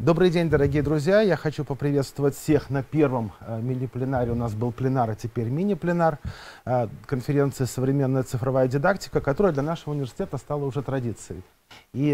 Добрый день, дорогие друзья! Я хочу поприветствовать всех на первом мини-пленаре. У нас был пленар, а теперь мини-пленар конференции «Современная цифровая дидактика», которая для нашего университета стала уже традицией. И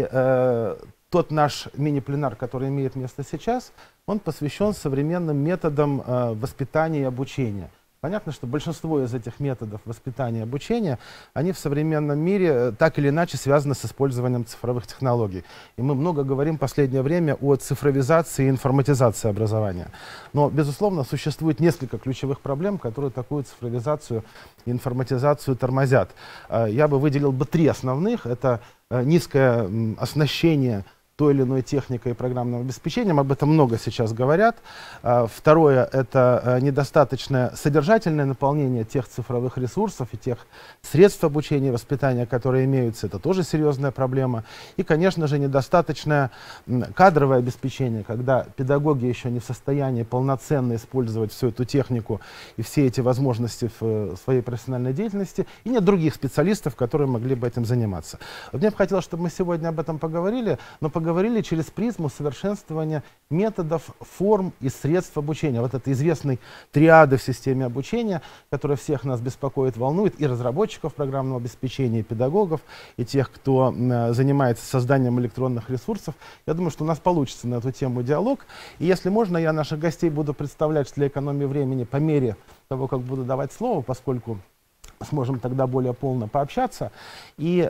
тот наш мини-пленар, который имеет место сейчас, он посвящен современным методам воспитания и обучения. Понятно, что большинство из этих методов воспитания и обучения, они в современном мире так или иначе связаны с использованием цифровых технологий. И мы много говорим в последнее время о цифровизации и информатизации образования. Но, безусловно, существует несколько ключевых проблем, которые такую цифровизацию и информатизацию тормозят. Я бы выделил три основных. Это низкое оснащение той или иной техникой и программным обеспечением, об этом много сейчас говорят. Второе — это недостаточное содержательное наполнение тех цифровых ресурсов и тех средств обучения и воспитания, которые имеются. Это тоже серьезная проблема. И, конечно же, недостаточное кадровое обеспечение, когда педагоги еще не в состоянии полноценно использовать всю эту технику и все эти возможности в своей профессиональной деятельности, и нет других специалистов, которые могли бы этим заниматься. Вот мне бы хотелось, чтобы мы сегодня об этом поговорили, но поговорили через призму совершенствования методов, форм и средств обучения. Вот это известной триады в системе обучения, которая всех нас беспокоит, волнует, и разработчиков программного обеспечения, и педагогов, и тех, кто занимается созданием электронных ресурсов. Я думаю, что у нас получится на эту тему диалог. И если можно, я наших гостей буду представлять для экономии времени по мере того, как буду давать слово, поскольку сможем тогда более полно пообщаться. И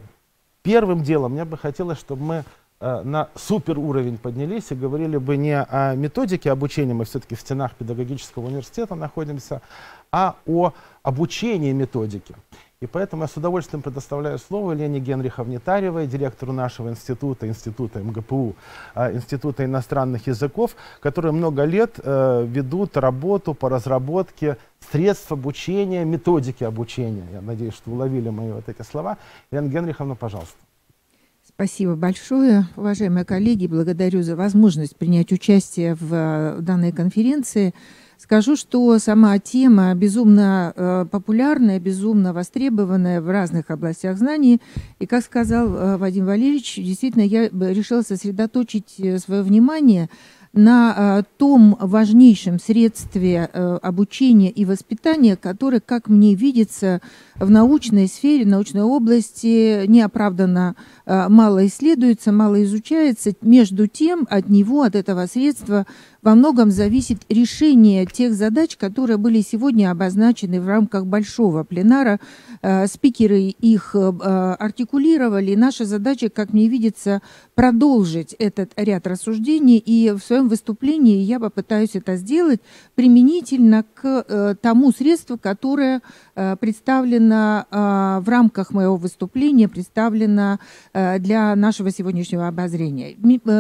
первым делом мне бы хотелось, чтобы мы на супер уровень поднялись и говорили бы не о методике обучения, мы все-таки в стенах педагогического университета находимся, а о обучении методики. И поэтому я с удовольствием предоставляю слово Лене Генриховне Таревой, директору нашего института МГПУ, Института иностранных языков, которые много лет ведут работу по разработке средств обучения, методики обучения. Я надеюсь, что уловили мои вот эти слова. Лена Генриховна, пожалуйста. Спасибо большое, уважаемые коллеги. Благодарю за возможность принять участие в данной конференции. Скажу, что сама тема безумно популярная, безумно востребованная в разных областях знаний. И, как сказал Вадим Валерьевич, действительно, я решила сосредоточить свое внимание на том важнейшем средстве обучения и воспитания, которое, как мне видится, в научной сфере, в научной области неоправданно мало исследуется, мало изучается. Между тем, от него, от этого средства во многом зависит решение тех задач, которые были сегодня обозначены в рамках большого пленара. Спикеры их артикулировали. Наша задача, как мне видится, продолжить этот ряд рассуждений. И в своем выступлении я попытаюсь это сделать применительно к тому средству, которое представлено в рамках моего выступления, представлено для нашего сегодняшнего обозрения.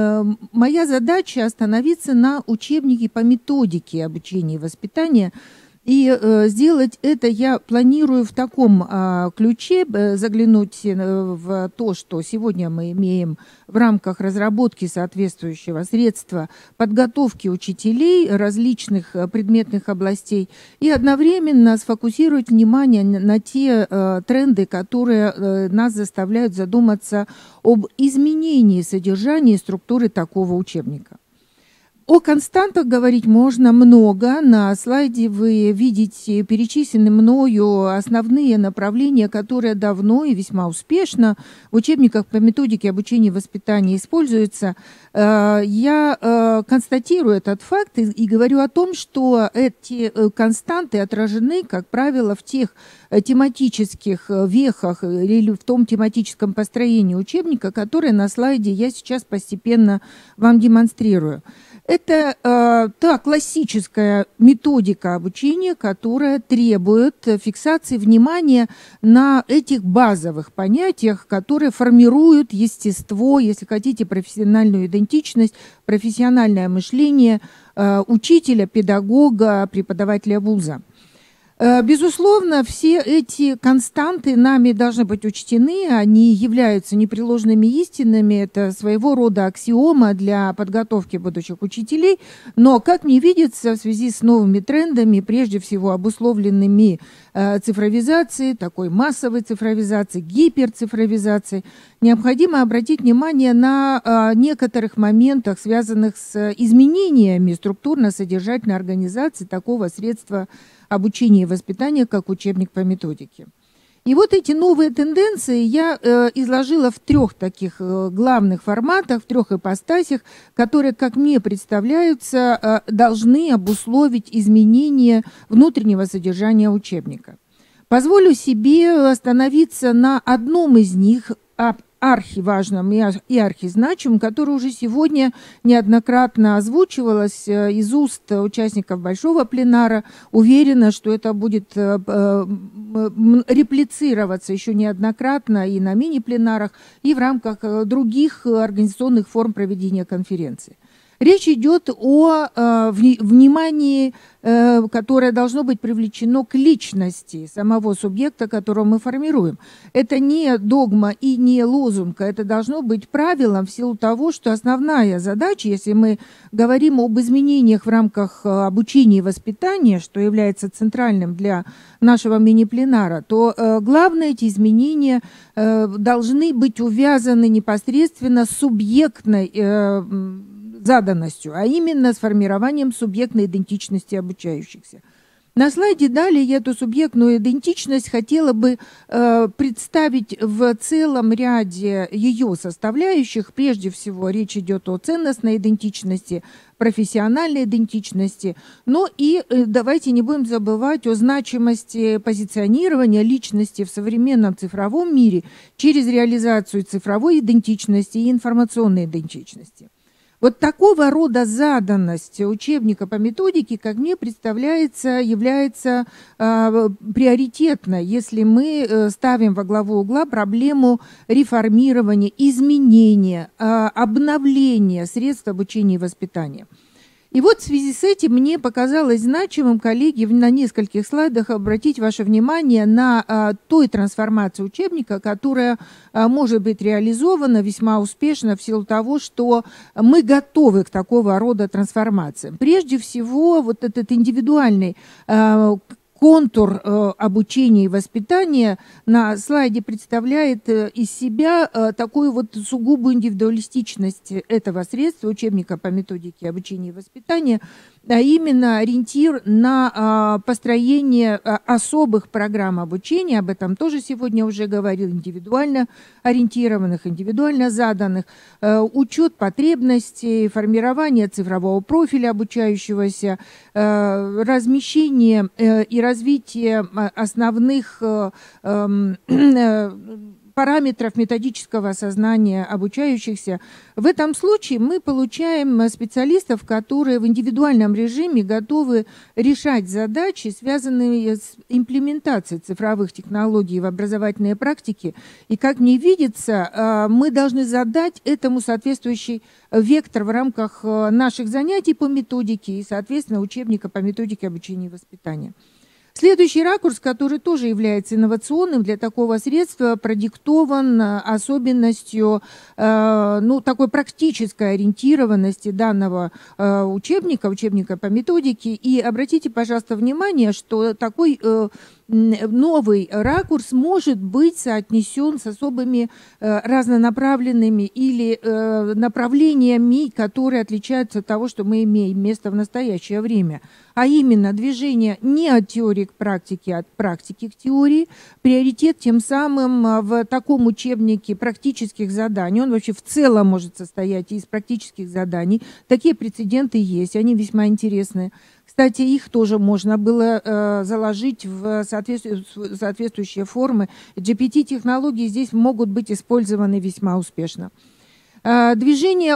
Моя задача остановиться на учебнике по методике обучения и воспитания. И сделать это я планирую в таком ключе, заглянуть в то, что сегодня мы имеем в рамках разработки соответствующего средства подготовки учителей различных предметных областей и одновременно сфокусировать внимание на те тренды, которые нас заставляют задуматься об изменении содержания и структуры такого учебника. О константах говорить можно много. На слайде вы видите перечислены мною основные направления, которые давно и весьма успешно в учебниках по методике обучения и воспитания используются. Я констатирую этот факт и говорю о том, что эти константы отражены, как правило, в тех тематических вехах или в том тематическом построении учебника, которое на слайде я сейчас постепенно вам демонстрирую. Это та классическая методика обучения, которая требует фиксации внимания на этих базовых понятиях, которые формируют естество, если хотите, профессиональную идентичность, профессиональное мышление учителя, педагога, преподавателя вуза. Безусловно, все эти константы нами должны быть учтены, они являются непреложными истинами, это своего рода аксиома для подготовки будущих учителей, но, как мне видится, в связи с новыми трендами, прежде всего обусловленными цифровизацией, такой массовой цифровизацией, гиперцифровизацией, необходимо обратить внимание на некоторых моментах, связанных с изменениями структурно-содержательной организации такого средства обучения и воспитания, как учебник по методике. И вот эти новые тенденции я изложила в трех таких главных форматах, в трех ипостасях, которые, как мне представляются, должны обусловить изменение внутреннего содержания учебника. Позволю себе остановиться на одном из них, архиважном и архизначимом, которое уже сегодня неоднократно озвучивалось из уст участников большого пленара. Уверена, что это будет реплицироваться еще неоднократно и на мини-пленарах, и в рамках других организационных форм проведения конференции. Речь идет о внимании, которое должно быть привлечено к личности самого субъекта, которого мы формируем. Это не догма и не лозунг, это должно быть правилом в силу того, что основная задача, если мы говорим об изменениях в рамках обучения и воспитания, что является центральным для нашего мини-пленара, то главное, эти изменения должны быть увязаны непосредственно с субъектной заданностью, а именно с формированием субъектной идентичности обучающихся. На слайде далее я эту субъектную идентичность хотела бы представить в целом ряде ее составляющих. Прежде всего, речь идет о ценностной идентичности, профессиональной идентичности, но и давайте не будем забывать о значимости позиционирования личности в современном цифровом мире через реализацию цифровой идентичности и информационной идентичности. Вот такого рода заданность учебника по методике, как мне представляется, является приоритетной, если мы ставим во главу угла проблему реформирования, изменения, обновления средств обучения и воспитания. И вот в связи с этим мне показалось значимым, коллеги, на нескольких слайдах обратить ваше внимание на той трансформации учебника, которая может быть реализована весьма успешно в силу того, что мы готовы к такого рода трансформациям. Прежде всего, вот этот индивидуальный контур обучения и воспитания на слайде представляет из себя такую вот сугубую индивидуалистичность этого средства, учебника по методике обучения и воспитания, а именно ориентир на построение особых программ обучения, об этом тоже сегодня уже говорил, индивидуально ориентированных, индивидуально заданных, учет потребностей, формирование цифрового профиля обучающегося, размещение и развитие основных параметров методического сознания обучающихся. В этом случае мы получаем специалистов, которые в индивидуальном режиме готовы решать задачи, связанные с имплементацией цифровых технологий в образовательные практики. И, как мне видится, мы должны задать этому соответствующий вектор в рамках наших занятий по методике и, соответственно, учебника по методике обучения и воспитания. Следующий ракурс, который тоже является инновационным для такого средства, продиктован особенностью такой практической ориентированности данного учебника по методике. И обратите, пожалуйста, внимание, что такой новый ракурс может быть соотнесен с особыми разнонаправленными или направлениями, которые отличаются от того, что мы имеем место в настоящее время. А именно движение не от теории к практике, а от практики к теории. Приоритет тем самым в таком учебнике практических заданий. Он вообще в целом может состоять из практических заданий. Такие прецеденты есть, они весьма интересные. Кстати, их тоже можно было заложить в соответствующие формы. GPT-технологии здесь могут быть использованы весьма успешно. Движение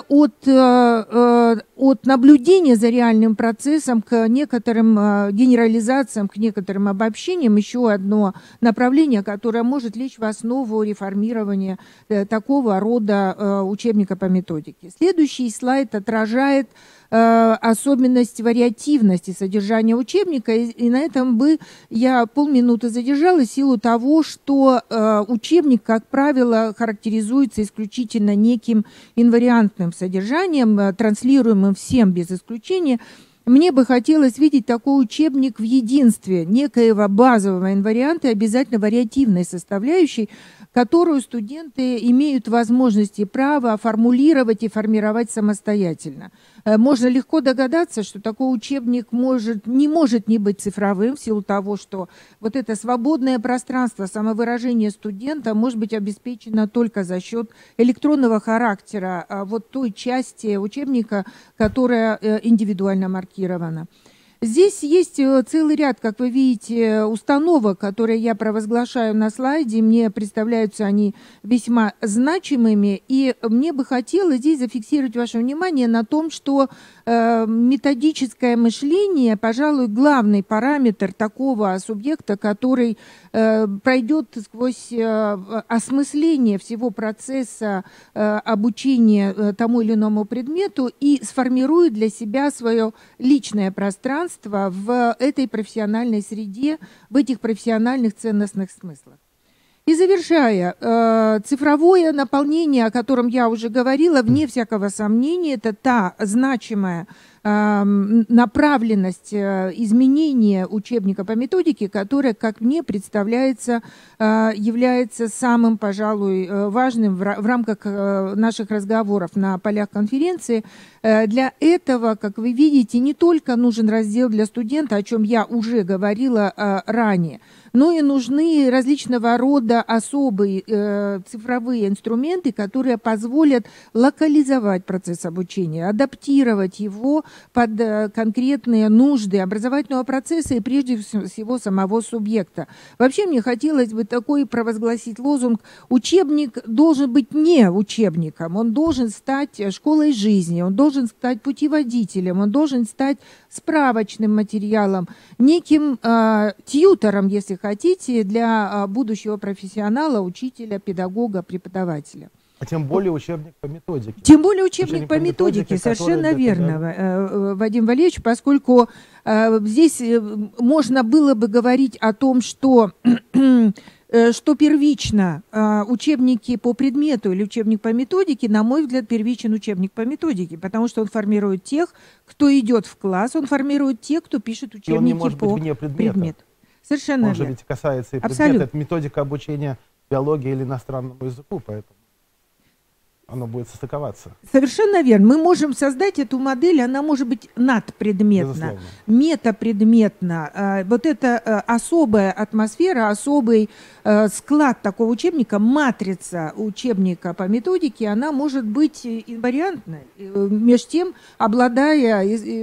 от наблюдения за реальным процессом к некоторым генерализациям, к некоторым обобщениям, еще одно направление, которое может лечь в основу реформирования такого рода учебника по методике. Следующий слайд отражает особенность вариативности содержания учебника, и на этом бы я полминуты задержала в силу того, что учебник, как правило, характеризуется исключительно неким инвариантным содержанием, транслируемым всем без исключения. Мне бы хотелось видеть такой учебник в единстве некоего базового инварианта и обязательно вариативной составляющей, которую студенты имеют возможность и право формулировать и формировать самостоятельно. Можно легко догадаться, что такой учебник не может не быть цифровым в силу того, что вот это свободное пространство самовыражения студента может быть обеспечено только за счет электронного характера вот той части учебника, которая индивидуально маркирована. Здесь есть целый ряд, как вы видите, установок, которые я провозглашаю на слайде. Мне представляются они весьма значимыми. И мне бы хотелось здесь зафиксировать ваше внимание на том, что методическое мышление, пожалуй, главный параметр такого субъекта, который пройдет сквозь осмысление всего процесса обучения тому или иному предмету и сформирует для себя свое личное пространство в этой профессиональной среде, в этих профессиональных ценностных смыслах. И завершая, цифровое наполнение, о котором я уже говорила, вне всякого сомнения, это та значимая направленность изменения учебника по методике, которая, как мне представляется, является самым, пожалуй, важным в рамках наших разговоров на полях конференции. Для этого, как вы видите, не только нужен раздел для студента, о чем я уже говорила ранее, но и нужны различного рода особые цифровые инструменты, которые позволят локализовать процесс обучения, адаптировать его под конкретные нужды образовательного процесса и прежде всего самого субъекта. Вообще мне хотелось бы такой провозгласить лозунг: учебник должен быть не учебником, он должен стать школой жизни, он должен стать путеводителем, он должен стать справочным материалом, неким тьютором, если хотите, для будущего профессионала, учителя, педагога, преподавателя. А тем более учебник по методике. Тем более учебник по методике, совершенно верно, Вадим Валерьевич, поскольку здесь можно было бы говорить о том, что первично учебники по предмету или учебник по методике, на мой взгляд, первичен учебник по методике, потому что он формирует тех, кто идет в класс, он формирует тех, кто пишет учебники по он не может быть вне предмета. Совершенно верно. Он же ведь касается и предмета. Абсолютно. Это методика обучения биологии или иностранному языку, поэтому оно будет состыковаться. Совершенно верно. Мы можем создать эту модель, она может быть надпредметна, метапредметна. Вот эта особая атмосфера, особый склад такого учебника, матрица учебника по методике, она может быть инвариантной, между тем обладая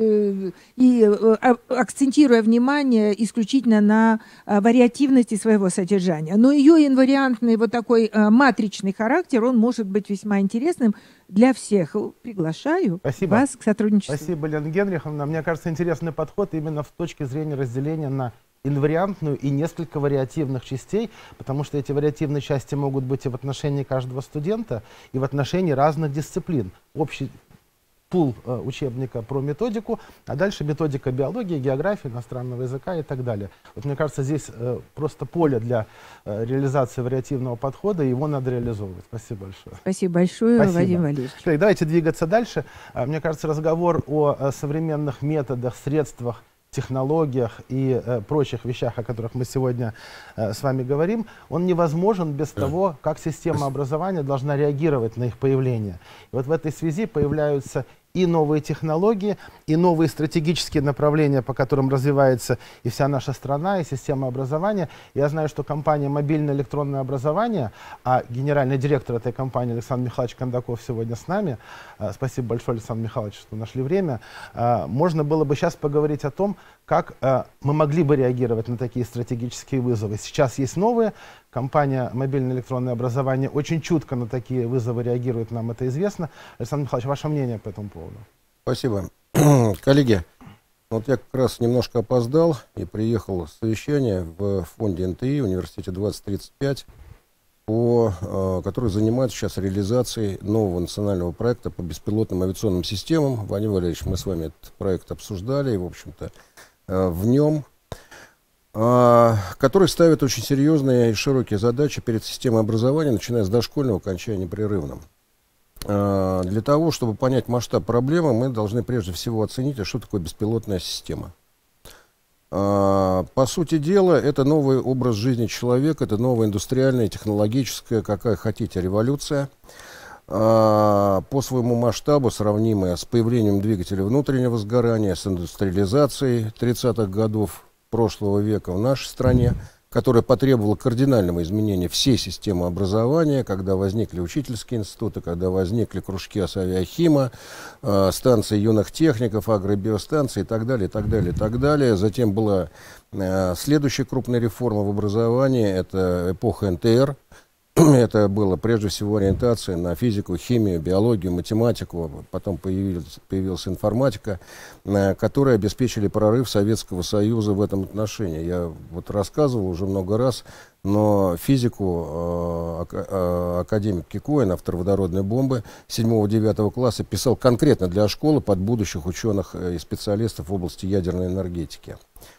и акцентируя внимание исключительно на вариативности своего содержания. Но ее инвариантный вот такой матричный характер, он может быть весьма интересным для всех. Приглашаю вас к сотрудничеству. Спасибо, Лена Генриховна. Мне кажется, интересный подход именно с точки зрения разделения на инвариантную и несколько вариативных частей, потому что эти вариативные части могут быть и в отношении каждого студента, и в отношении разных дисциплин. Общий пул учебника про методику, а дальше методика биологии, географии, иностранного языка и так далее. Вот мне кажется, здесь просто поле для реализации вариативного подхода, и его надо реализовывать. Спасибо большое. Спасибо большое, Спасибо. Вадим Валерьевич. Давайте двигаться дальше. Мне кажется, разговор о современных методах, средствах, технологиях и прочих вещах, о которых мы сегодня с вами говорим, он невозможен без того, как система образования должна реагировать на их появление. И вот в этой связи появляются и новые технологии, и новые стратегические направления, по которым развивается и вся наша страна, и система образования. Я знаю, что компания «Мобильное электронное образование», а генеральный директор этой компании Александр Михайлович Кондаков сегодня с нами. Спасибо большое, Александр Михайлович, что нашли время. Можно было бы сейчас поговорить о том, как мы могли бы реагировать на такие стратегические вызовы. Сейчас есть новые, Компания «Мобильное электронное образование» очень чутко на такие вызовы реагирует, нам это известно. Александр Михайлович, ваше мнение по этому поводу? Спасибо. Коллеги, вот я как раз немножко опоздал и приехал с совещания в фонде НТИ, университете 2035, который занимается сейчас реализацией нового национального проекта по беспилотным авиационным системам. Владимир Валерьевич, мы с вами этот проект обсуждали, и, в общем-то, в нем, который ставит очень серьезные и широкие задачи перед системой образования, начиная с дошкольного, кончая непрерывным. Для того, чтобы понять масштаб проблемы, мы должны прежде всего оценить, что такое беспилотная система. По сути дела, это новый образ жизни человека, это новая индустриальная, технологическая, какая хотите, революция, по своему масштабу сравнимая с появлением двигателя внутреннего сгорания, с индустриализацией 30-х годов прошлого века в нашей стране, которая потребовала кардинального изменения всей системы образования, когда возникли учительские институты, когда возникли кружки авиахима, станции юных техников, агробиостанции и так далее, и так далее, и так далее. Затем была следующая крупная реформа в образовании, это эпоха НТР. Это была прежде всего ориентация на физику, химию, биологию, математику. Потом появилась информатика, которые обеспечили прорыв Советского Союза в этом отношении. Я вот рассказывал уже много раз, но физику академик Кикоин, автор водородной бомбы 7-9 класса, писал конкретно для школы под будущих ученых и специалистов в области ядерной энергетики.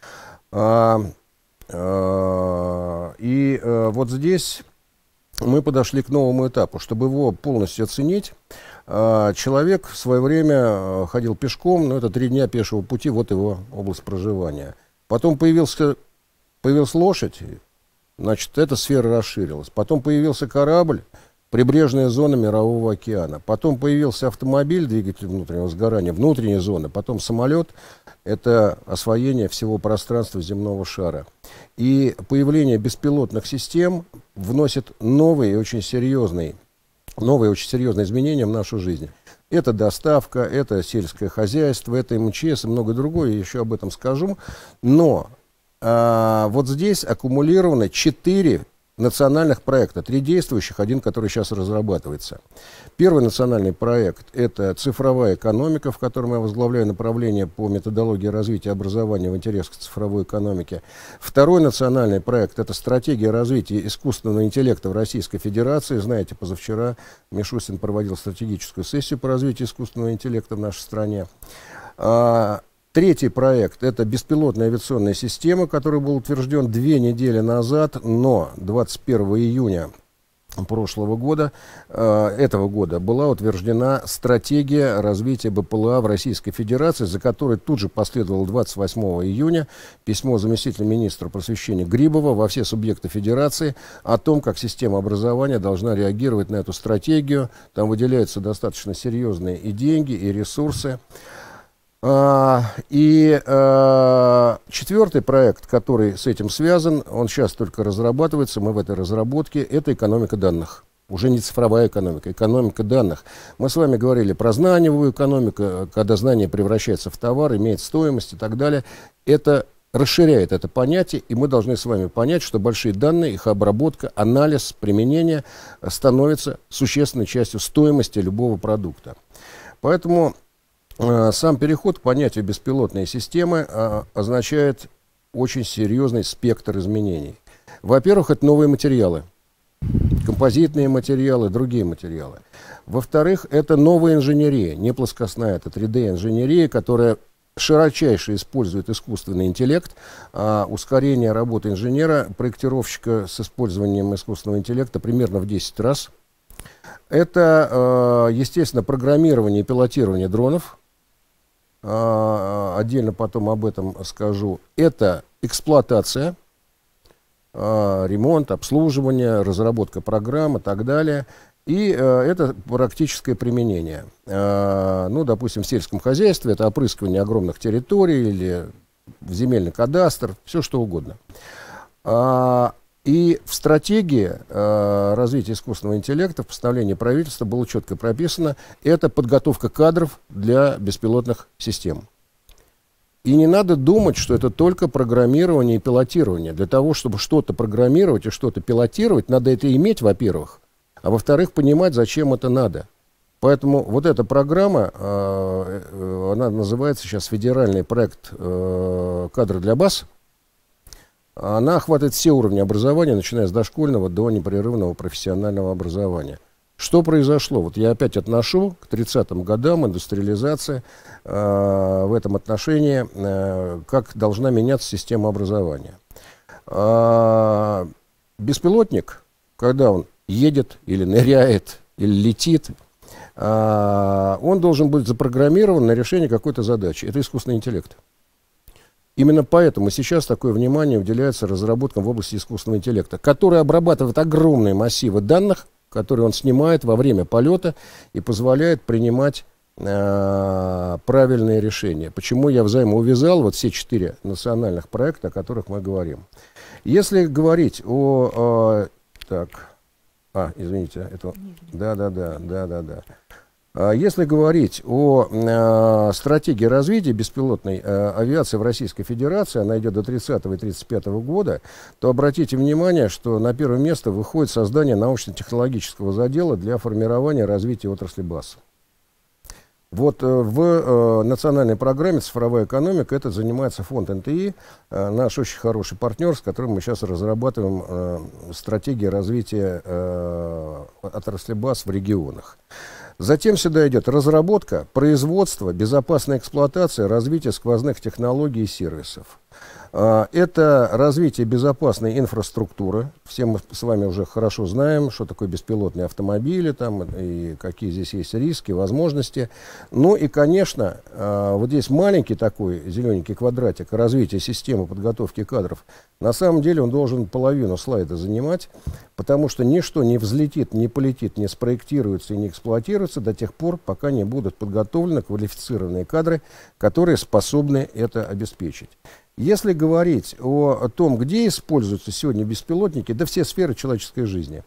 И вот здесь мы подошли к новому этапу. Чтобы его полностью оценить, человек в свое время ходил пешком, но это 3 дня пешего пути, вот его область проживания. Потом появилась лошадь, значит, эта сфера расширилась. Потом появился корабль, прибрежная зона Мирового океана. Потом появился автомобиль, двигатель внутреннего сгорания, внутренняя зона. Потом самолет, это освоение всего пространства земного шара. И появление беспилотных систем вносит новые и очень серьезные изменения в нашу жизнь. Это доставка, это сельское хозяйство, это МЧС и многое другое, я еще об этом скажу. Но вот здесь аккумулировано 4 национальных проекта, 3 действующих, 1, который сейчас разрабатывается. Первый национальный проект – это цифровая экономика, в котором я возглавляю направление по методологии развития образования в интересах цифровой экономики. Второй национальный проект – это стратегия развития искусственного интеллекта в Российской Федерации. Знаете, позавчера Мишустин проводил стратегическую сессию по развитию искусственного интеллекта в нашей стране. Третий проект – это беспилотная авиационная система, который был утвержден 2 недели назад, но 21 июня этого года была утверждена стратегия развития БПЛА в Российской Федерации, за которой тут же последовало 28 июня письмо заместителя министра просвещения Грибова во все субъекты Федерации о том, как система образования должна реагировать на эту стратегию. Там выделяются достаточно серьезные и деньги, и ресурсы. И 4-й проект, который с этим связан, он сейчас только разрабатывается, мы в этой разработке, это экономика данных. Уже не цифровая экономика, экономика данных. Мы с вами говорили про знаниевую экономику, когда знание превращается в товар, имеет стоимость и так далее. Это расширяет это понятие, и мы должны с вами понять, что большие данные, их обработка, анализ, применение становятся существенной частью стоимости любого продукта. Поэтому сам переход к понятию беспилотной системы означает очень серьезный спектр изменений. Во-первых, это новые материалы, композитные материалы, другие материалы. Во-вторых, это новая инженерия, не плоскостная, это 3D-инженерия, которая широчайше использует искусственный интеллект, ускорение работы инженера, проектировщика с использованием искусственного интеллекта примерно в 10 раз. Это, естественно, программирование и пилотирование дронов. Отдельно потом об этом скажу. Это эксплуатация, ремонт, обслуживание, разработка программ и так далее. И это практическое применение. Ну, допустим, в сельском хозяйстве это опрыскивание огромных территорий или в земельный кадастр, все что угодно. И в стратегии развития искусственного интеллекта, в постановлении правительства было четко прописано, это подготовка кадров для беспилотных систем. И не надо думать, что это только программирование и пилотирование. Для того, чтобы что-то программировать и что-то пилотировать, надо это иметь, во-первых, а во-вторых, понимать, зачем это надо. Поэтому вот эта программа, она называется сейчас «Федеральный проект кадры для БАС». Она охватывает все уровни образования, начиная с дошкольного до непрерывного профессионального образования. Что произошло? Вот я опять отношу к 30-м годам индустриализация в этом отношении, как должна меняться система образования. Беспилотник, когда он едет или ныряет, или летит, он должен быть запрограммирован на решение какой-то задачи. Это искусственный интеллект. Именно поэтому сейчас такое внимание уделяется разработкам в области искусственного интеллекта, который обрабатывает огромные массивы данных, которые он снимает во время полета и позволяет принимать правильные решения. Почему я взаимоувязал вот все 4 национальных проекта, о которых мы говорим. Если говорить о... извините, это... Да. Если говорить о стратегии развития беспилотной авиации в Российской Федерации, она идет до 30 и 35 года, то обратите внимание, что на первое место выходит создание научно-технологического задела для формирования и развития отрасли БАС. Вот в национальной программе «Цифровая экономика» это занимается фонд НТИ, наш очень хороший партнер, с которым мы сейчас разрабатываем стратегии развития отрасли БАС в регионах. Затем сюда идет разработка, производство, безопасная эксплуатация, развитие сквозных технологий и сервисов. Это развитие безопасной инфраструктуры. Все мы с вами уже хорошо знаем, что такое беспилотные автомобили, там, и какие здесь есть риски, возможности. Ну и, конечно, вот здесь маленький такой зелененький квадратик развития системы подготовки кадров. На самом деле он должен половину слайда занимать, потому что ничто не взлетит, не полетит, не спроектируется и не эксплуатируется до тех пор, пока не будут подготовлены квалифицированные кадры, которые способны это обеспечить. Если говорить о том, где используются сегодня беспилотники, да все сферы человеческой жизни.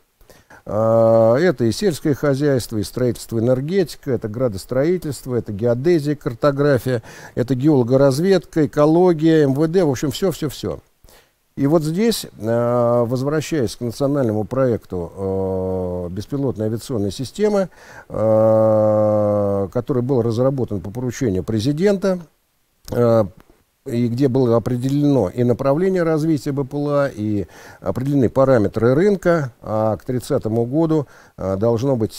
Это и сельское хозяйство, и строительство, энергетика, это градостроительство, это геодезия, картография, это геологоразведка, экология, МВД, в общем, все. И вот здесь, возвращаясь к национальному проекту беспилотной авиационной системы, который был разработан по поручению президента, и где было определено и направление развития БПЛА, и определены параметры рынка, а к 30 году должно быть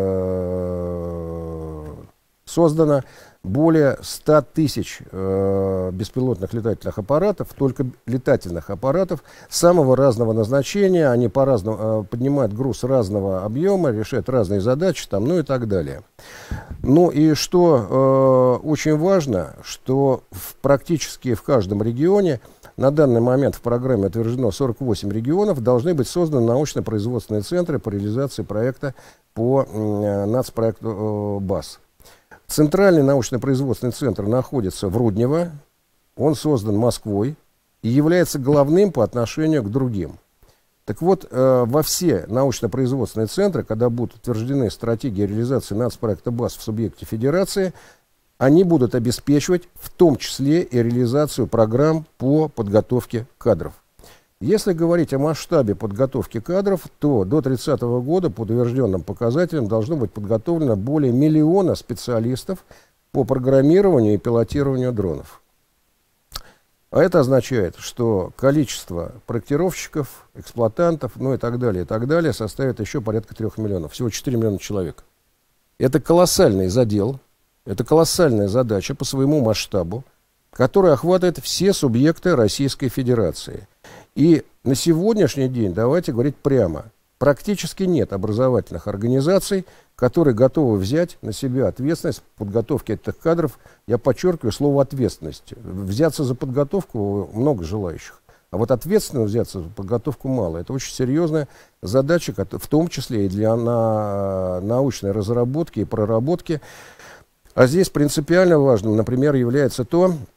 создано более 100 тысяч беспилотных летательных аппаратов, только летательных аппаратов самого разного назначения. Они по-разному поднимают груз разного объема, решают разные задачи, там, ну и так далее. Ну и что очень важно, что практически в каждом регионе на данный момент в программе утверждено 48 регионов, должны быть созданы научно-производственные центры по реализации проекта по нацпроекту БАС. Центральный научно-производственный центр находится в Руднево, он создан Москвой и является главным по отношению к другим. Так вот, во все научно-производственные центры, когда будут утверждены стратегии реализации нацпроекта БАС в субъекте федерации, они будут обеспечивать в том числе и реализацию программ по подготовке кадров. Если говорить о масштабе подготовки кадров, то до 30 года по утвержденным показателям должно быть подготовлено более 1 миллиона специалистов по программированию и пилотированию дронов. А это означает, что количество проектировщиков, эксплуатантов, ну и так далее составит еще порядка 3 миллионов. Всего 4 миллиона человек. Это колоссальный задел, это колоссальная задача по своему масштабу, которая охватывает все субъекты Российской Федерации. И на сегодняшний день, давайте говорить прямо, практически нет образовательных организаций, которые готовы взять на себя ответственность в подготовке этих кадров. Я подчеркиваю слово «ответственность». Взяться за подготовку много желающих. А вот ответственно взяться за подготовку мало. Это очень серьезная задача, в том числе и для научной разработки и проработки. А здесь принципиально важным, например, является то,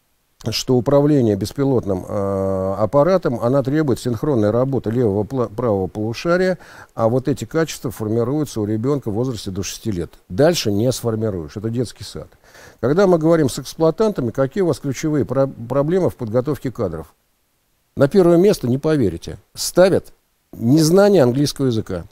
что управление беспилотным аппаратом, она требует синхронной работы левого правого полушария, а вот эти качества формируются у ребенка в возрасте до 6 лет. Дальше не сформируешь, это детский сад. Когда мы говорим с эксплуатантами, какие у вас ключевые проблемы в подготовке кадров? На первое место, не поверите, ставят незнание английского языка.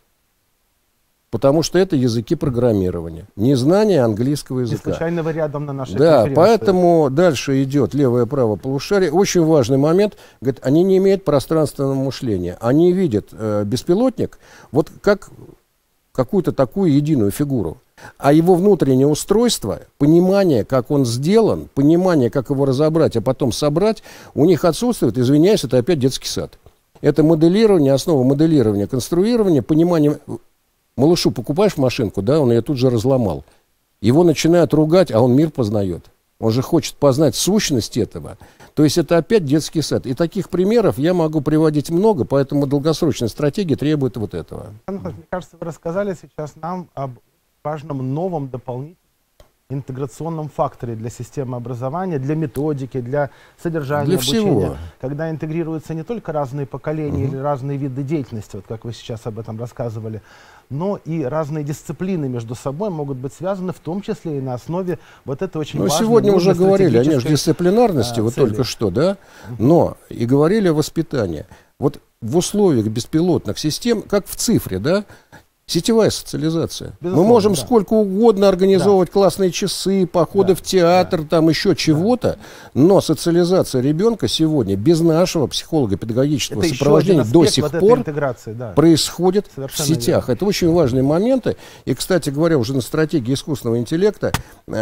Потому что это языки программирования. Незнание английского языка. Не случайно вы рядом на нашей Да, конференции. поэтому дальше идет левое правое полушарие. Очень важный момент. Говорит, они не имеют пространственного мышления. Они видят беспилотник вот как какую-то такую единую фигуру. А его внутреннее устройство, понимание, как он сделан, понимание, как его разобрать, а потом собрать, у них отсутствует. Извиняюсь, это опять детский сад. Это моделирование, основа моделирования, конструирования, понимание. Малышу покупаешь машинку, да, он ее тут же разломал. Его начинают ругать, а он мир познает. Он же хочет познать сущность этого. То есть это опять детский сад. И таких примеров я могу приводить много, поэтому долгосрочная стратегия требует вот этого. Мне кажется, вы рассказали сейчас нам об важном новом дополнительном интеграционном факторе для системы образования, для методики, для содержания для обучения. Всего. Когда интегрируются не только разные поколения или разные виды деятельности, вот как вы сейчас об этом рассказывали, но и разные дисциплины между собой могут быть связаны, в том числе и на основе вот этой очень важной. Сегодня уже говорили о стратегической междисциплинарности, вот цели. только что, да, но и говорили о воспитании. Вот в условиях беспилотных систем, как в цифре, да, сетевая социализация. Безусловно, мы можем да. сколько угодно организовывать классные часы, походы в театр, там еще чего-то, но социализация ребенка сегодня без нашего психолого-педагогического это сопровождения до сих вот пор да. происходит Совершенно в сетях. верно. Это очень важные моменты. И, кстати говоря, уже на стратегии искусственного интеллекта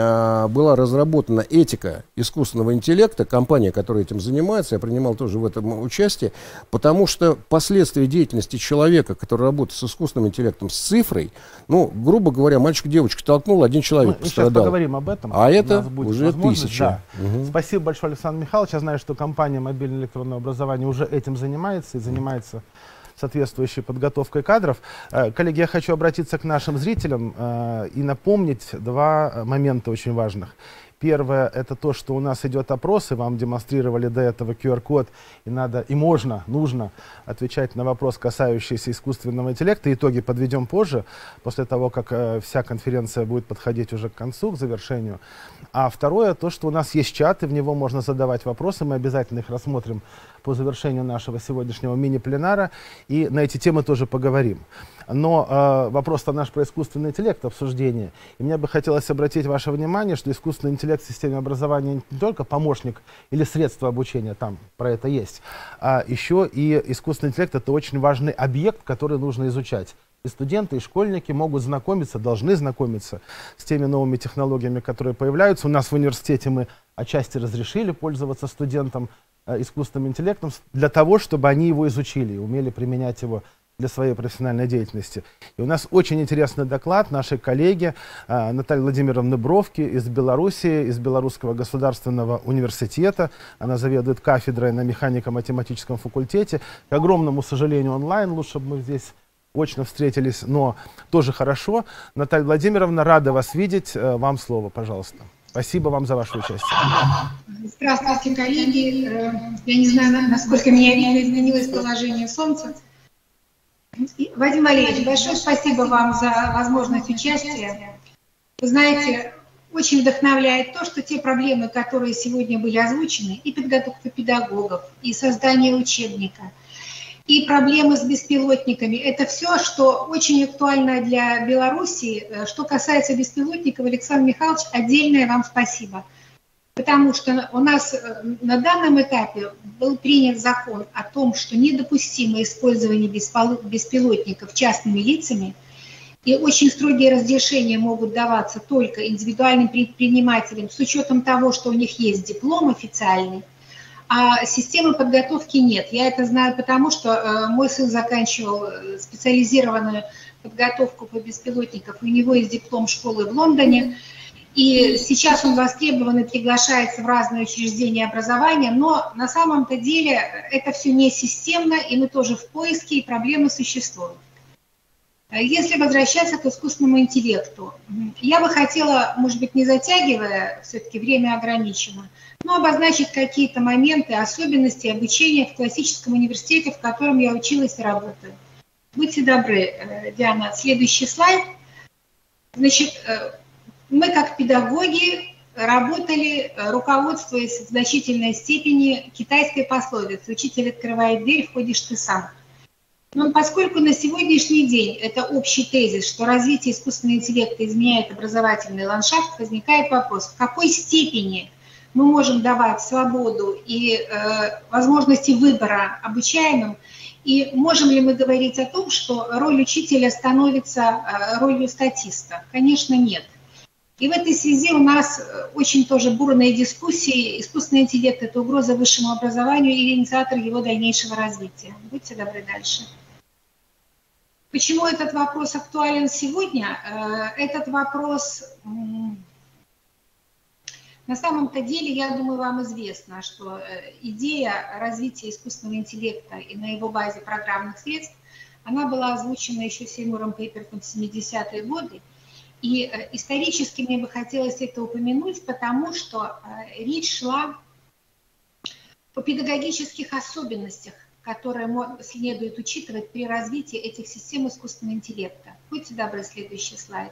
была разработана этика искусственного интеллекта, компания, которая этим занимается, я принимал тоже в этом участие, потому что последствия деятельности человека, который работает с искусственным интеллектом, с цифрой, ну, грубо говоря, мальчик-девочку толкнул, один человек Мы сейчас пострадал. поговорим об этом. А У это нас будет уже возможность, тысячи. да. Мгм. Спасибо большое, Александр Михайлович. Я знаю, что компания «Мобильное электронное образование» уже этим занимается и занимается соответствующей подготовкой кадров. Коллеги, я хочу обратиться к нашим зрителям и напомнить два момента очень важных. Первое, это то, что у нас идет опрос, и вам демонстрировали до этого QR-код, и надо, и можно, нужно отвечать на вопрос, касающийся искусственного интеллекта. Итоги подведем позже, после того, как вся конференция будет подходить уже к концу, к завершению. А второе, то, что у нас есть чат, и в него можно задавать вопросы, мы обязательно их рассмотрим по завершению нашего сегодняшнего мини-пленара, и на эти темы тоже поговорим. Но вопрос-то наш про искусственный интеллект, обсуждение. И мне бы хотелось обратить ваше внимание, что искусственный интеллект в системе образования не только помощник или средство обучения, там про это есть, а еще и искусственный интеллект — это очень важный объект, который нужно изучать. И студенты, и школьники могут знакомиться, должны знакомиться с теми новыми технологиями, которые появляются. У нас в университете мы отчасти разрешили пользоваться студентам искусственным интеллектом для того, чтобы они его изучили и умели применять его для своей профессиональной деятельности. И у нас очень интересный доклад нашей коллеги Натальи Владимировны Бровки из Белоруссии, из Белорусского государственного университета. Она заведует кафедрой на механико-математическом факультете. К огромному сожалению, онлайн, лучше бы мы здесь очно встретились, но тоже хорошо. Наталья Владимировна, рада вас видеть. Вам слово, пожалуйста. Спасибо вам за ваше участие. Здравствуйте, коллеги. Я не знаю, насколько меня видно, изменилось положение Солнца. Вадим Валерьевич, большое спасибо вам за возможность участия. Вы знаете, очень вдохновляет то, что те проблемы, которые сегодня были озвучены, и подготовка педагогов, и создание учебника, и проблемы с беспилотниками, это все, что очень актуально для Беларуси. Что касается беспилотников, Александр Михайлович, отдельное вам спасибо. Потому что у нас на данном этапе был принят закон о том, что недопустимо использование беспилотников частными лицами, и очень строгие разрешения могут даваться только индивидуальным предпринимателям с учетом того, что у них есть диплом официальный, а системы подготовки нет. Я это знаю потому, что мой сын заканчивал специализированную подготовку по беспилотникам, у него есть диплом школы в Лондоне. И сейчас он востребован и приглашается в разные учреждения образования, но на самом-то деле это все не системно, и мы тоже в поиске, и проблемы существуют. Если возвращаться к искусственному интеллекту, я бы хотела, может быть, не затягивая, все-таки время ограничено, но обозначить какие-то моменты, особенности обучения в классическом университете, в котором я училась и работаю. Будьте добры, Диана, следующий слайд. Значит, мы как педагоги работали, руководствуясь в значительной степени китайской пословицей «Учитель открывает дверь, входишь ты сам». Но поскольку на сегодняшний день это общий тезис, что развитие искусственного интеллекта изменяет образовательный ландшафт, возникает вопрос, в какой степени мы можем давать свободу и возможности выбора обучаемым, и можем ли мы говорить о том, что роль учителя становится ролью статиста? Конечно, нет. И в этой связи у нас очень тоже бурные дискуссии. Искусственный интеллект – это угроза высшему образованию или инициатор его дальнейшего развития. Будьте добры дальше. Почему этот вопрос актуален сегодня? Этот вопрос, на самом-то деле, я думаю, вам известно, что идея развития искусственного интеллекта и на его базе программных средств, она была озвучена еще Сеймуром Пейпертом в 70-е годы. И исторически мне бы хотелось это упомянуть, потому что речь шла о педагогических особенностях, которые следует учитывать при развитии этих систем искусственного интеллекта. Будьте добры, следующий слайд.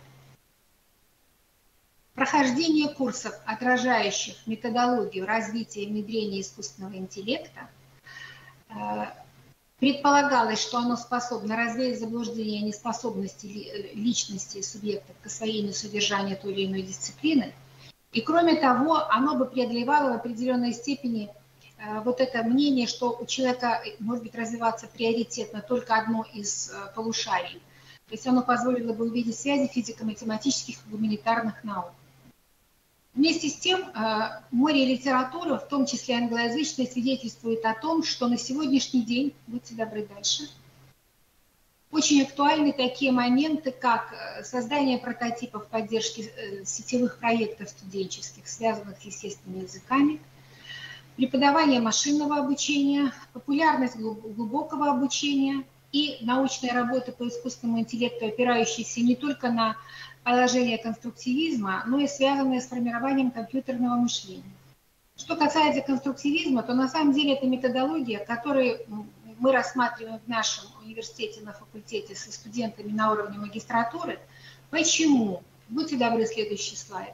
Прохождение курсов, отражающих методологию развития и внедрения искусственного интеллекта, предполагалось, что оно способно развеять заблуждение о неспособности личности и субъекта к освоению содержания той или иной дисциплины. И кроме того, оно бы преодолевало в определенной степени вот это мнение, что у человека может быть развиваться приоритетно только одно из полушарий. То есть оно позволило бы увидеть связи физико-математических и гуманитарных наук. Вместе с тем, море литературы, в том числе англоязычной, свидетельствует о том, что на сегодняшний день, будьте добры дальше, очень актуальны такие моменты, как создание прототипов поддержки сетевых проектов студенческих, связанных с естественными языками, преподавание машинного обучения, популярность глубокого обучения и научная работа по искусственному интеллекту, опирающаяся не только на положение конструктивизма, но и связанное с формированием компьютерного мышления. Что касается конструктивизма, то на самом деле это методология, которую мы рассматриваем в нашем университете на факультете со студентами на уровне магистратуры. Почему? Будьте добры, следующий слайд.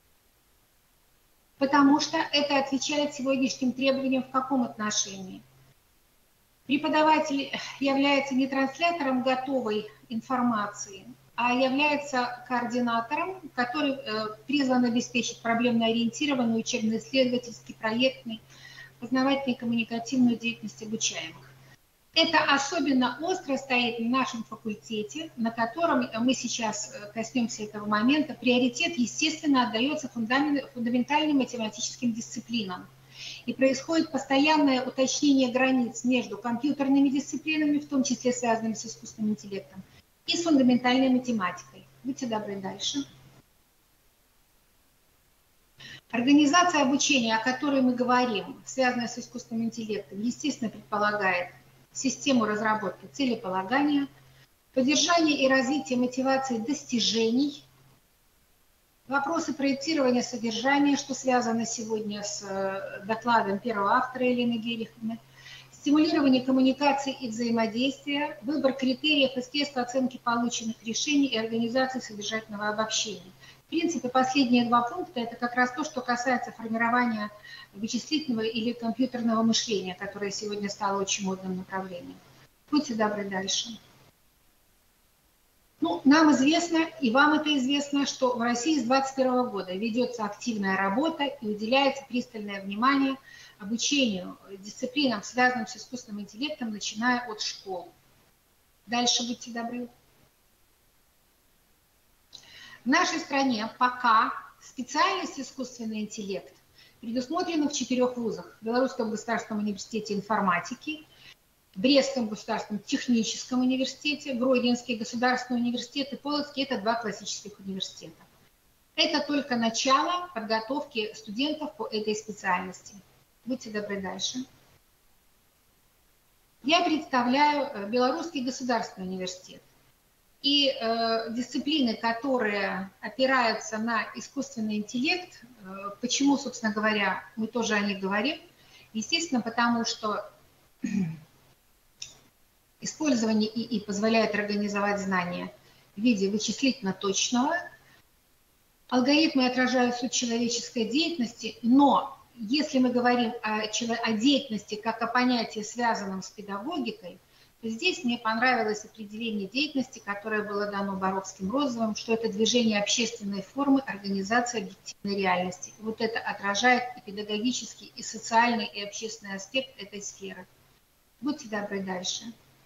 Потому что это отвечает сегодняшним требованиям в каком отношении? Преподаватель является не транслятором готовой информации, а является координатором, который призван обеспечить проблемно-ориентированную учебно-исследовательский, проектный, познавательный и коммуникативную деятельность обучаемых. Это особенно остро стоит на нашем факультете, на котором мы сейчас коснемся этого момента. Приоритет, естественно, отдается фундаментальным математическим дисциплинам. И происходит постоянное уточнение границ между компьютерными дисциплинами, в том числе связанными с искусственным интеллектом, и с фундаментальной математикой. Будьте добры, дальше. Организация обучения, о которой мы говорим, связанная с искусственным интеллектом, естественно, предполагает систему разработки целеполагания, поддержание и развитие мотивации достижений, вопросы проектирования содержания, что связано сегодня с докладом первого автора Елены Гериховны, стимулирование коммуникации и взаимодействия, выбор критериев и средств оценки полученных решений и организации содержательного обобщения. В принципе, последние два пункта – это как раз то, что касается формирования вычислительного или компьютерного мышления, которое сегодня стало очень модным направлением. Будьте добры, дальше. Ну, нам известно, и вам это известно, что в России с 2021 года ведется активная работа и уделяется пристальное внимание обучению дисциплинам, связанным с искусственным интеллектом, начиная от школ. Дальше, будьте добры. В нашей стране пока специальность искусственный интеллект предусмотрена в 4 вузах. В Белорусском государственном университете информатики, Брестском государственном техническом университете, Гродненский государственный университет и Полоцкий – это 2 классических университета. Это только начало подготовки студентов по этой специальности. Будьте добры, дальше. Я представляю Белорусский государственный университет. И дисциплины, которые опираются на искусственный интеллект, почему, собственно говоря, мы тоже о них говорим? Естественно, потому что использование ИИ позволяет организовать знания в виде вычислительно точного. Алгоритмы отражают суть человеческой деятельности, но если мы говорим о деятельности как о понятии, связанном с педагогикой, то здесь мне понравилось определение деятельности, которое было дано Боровским-Розовым, что это движение общественной формы организации объективной реальности. Вот это отражает и педагогический, и социальный, и общественный аспект этой сферы. Будьте добры дальше.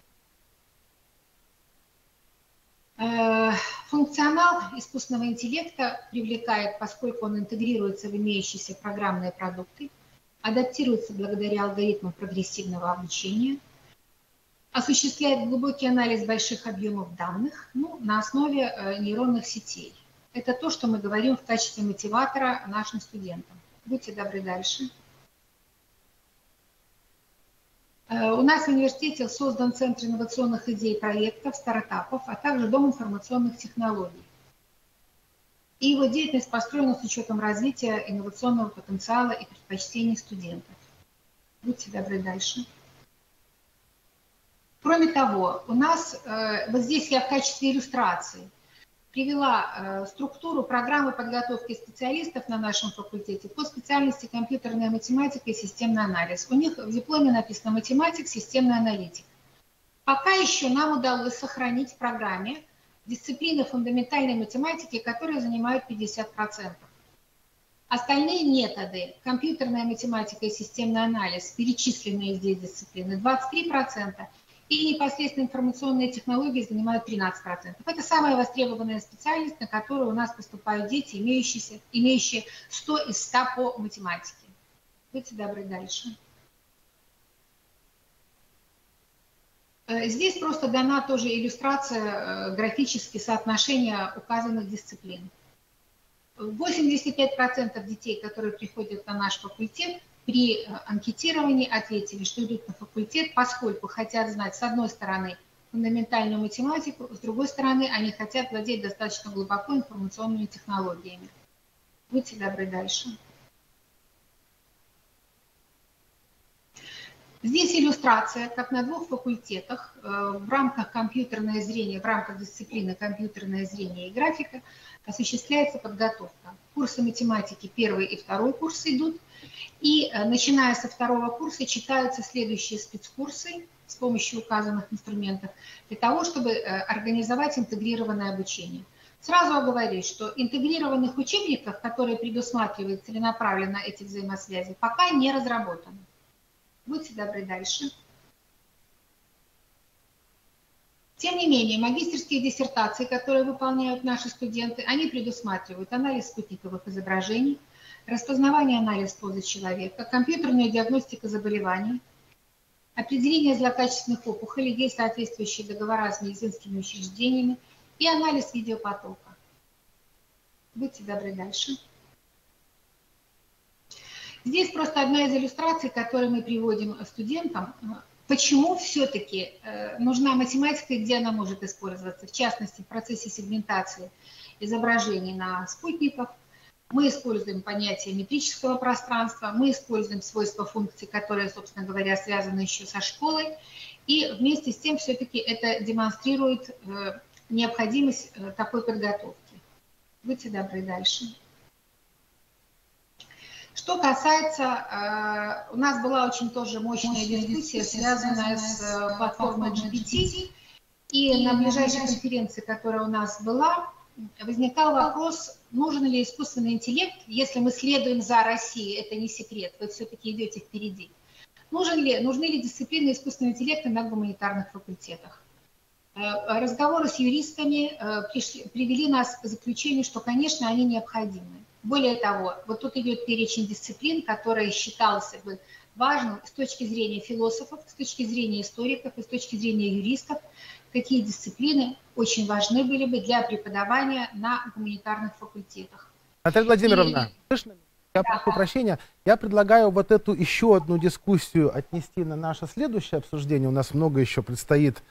Функционал искусственного интеллекта привлекает, поскольку он интегрируется в имеющиеся программные продукты, адаптируется благодаря алгоритмам прогрессивного обучения, осуществляет глубокий анализ больших объемов данных на основе нейронных сетей. Это то, что мы говорим в качестве мотиватора нашим студентам. Будьте добры дальше. У нас в университете создан Центр инновационных идей, проектов, стартапов, а также Дом информационных технологий. И его деятельность построена с учетом развития инновационного потенциала и предпочтений студентов. Будьте добры дальше. Кроме того, у нас, вот здесь я в качестве иллюстрации привела структуру программы подготовки специалистов на нашем факультете по специальности компьютерная математика и системный анализ. У них в дипломе написано математик, системный аналитик. Пока еще нам удалось сохранить в программе дисциплины фундаментальной математики, которые занимают 50%. Остальные методы, компьютерная математика и системный анализ, перечисленные здесь дисциплины, 23%. И непосредственно информационные технологии занимают 13%. Это самая востребованная специальность, на которую у нас поступают дети, имеющие 100 из 100 по математике. Будьте добры дальше. Здесь просто дана тоже иллюстрация графически соотношения указанных дисциплин. 85% детей, которые приходят на наш факультет, при анкетировании ответили, что идут на факультет, поскольку хотят знать, с одной стороны, фундаментальную математику, с другой стороны, они хотят владеть достаточно глубоко информационными технологиями. Будьте добры дальше. Здесь иллюстрация, как на двух факультетах в рамках компьютерное зрение, в рамках дисциплины компьютерное зрение и графика осуществляется подготовка. Курсы математики 1 и 2 курсы идут, и начиная со 2 курса читаются следующие спецкурсы с помощью указанных инструментов для того, чтобы организовать интегрированное обучение. Сразу оговорюсь, что интегрированных учебников, которые предусматривают целенаправленно эти взаимосвязи, пока не разработаны. Будьте добры дальше. Тем не менее, магистерские диссертации, которые выполняют наши студенты, они предусматривают анализ спутниковых изображений, распознавание и анализ позы человека, компьютерная диагностика заболеваний, определение злокачественных опухолей, есть соответствующие договора с медицинскими учреждениями и анализ видеопотока. Будьте добры дальше. Здесь просто одна из иллюстраций, которую мы приводим студентам, почему все-таки нужна математика и где она может использоваться. В частности, в процессе сегментации изображений на спутниках мы используем понятие метрического пространства, мы используем свойства функций, которые, собственно говоря, связаны еще со школой. И вместе с тем все-таки это демонстрирует необходимость такой подготовки. Будьте добры дальше. Что касается, у нас была очень тоже мощная дискуссия, связанная с платформой GPT, и на ближайшей конференции, которая у нас была, возникал вопрос, нужен ли искусственный интеллект, если мы следуем за Россией, это не секрет, вы все-таки идете впереди. Нужны ли дисциплины искусственного интеллекта на гуманитарных факультетах? Разговоры с юристами привели нас к заключению, что, конечно, они необходимы. Более того, вот тут идет перечень дисциплин, который считался бы важным с точки зрения философов, с точки зрения историков и с точки зрения юристов, какие дисциплины очень важны были бы для преподавания на гуманитарных факультетах. Наталья Владимировна, слышно? Я прошу прощения, я предлагаю вот эту еще одну дискуссию отнести на наше следующее обсуждение. У нас много еще предстоит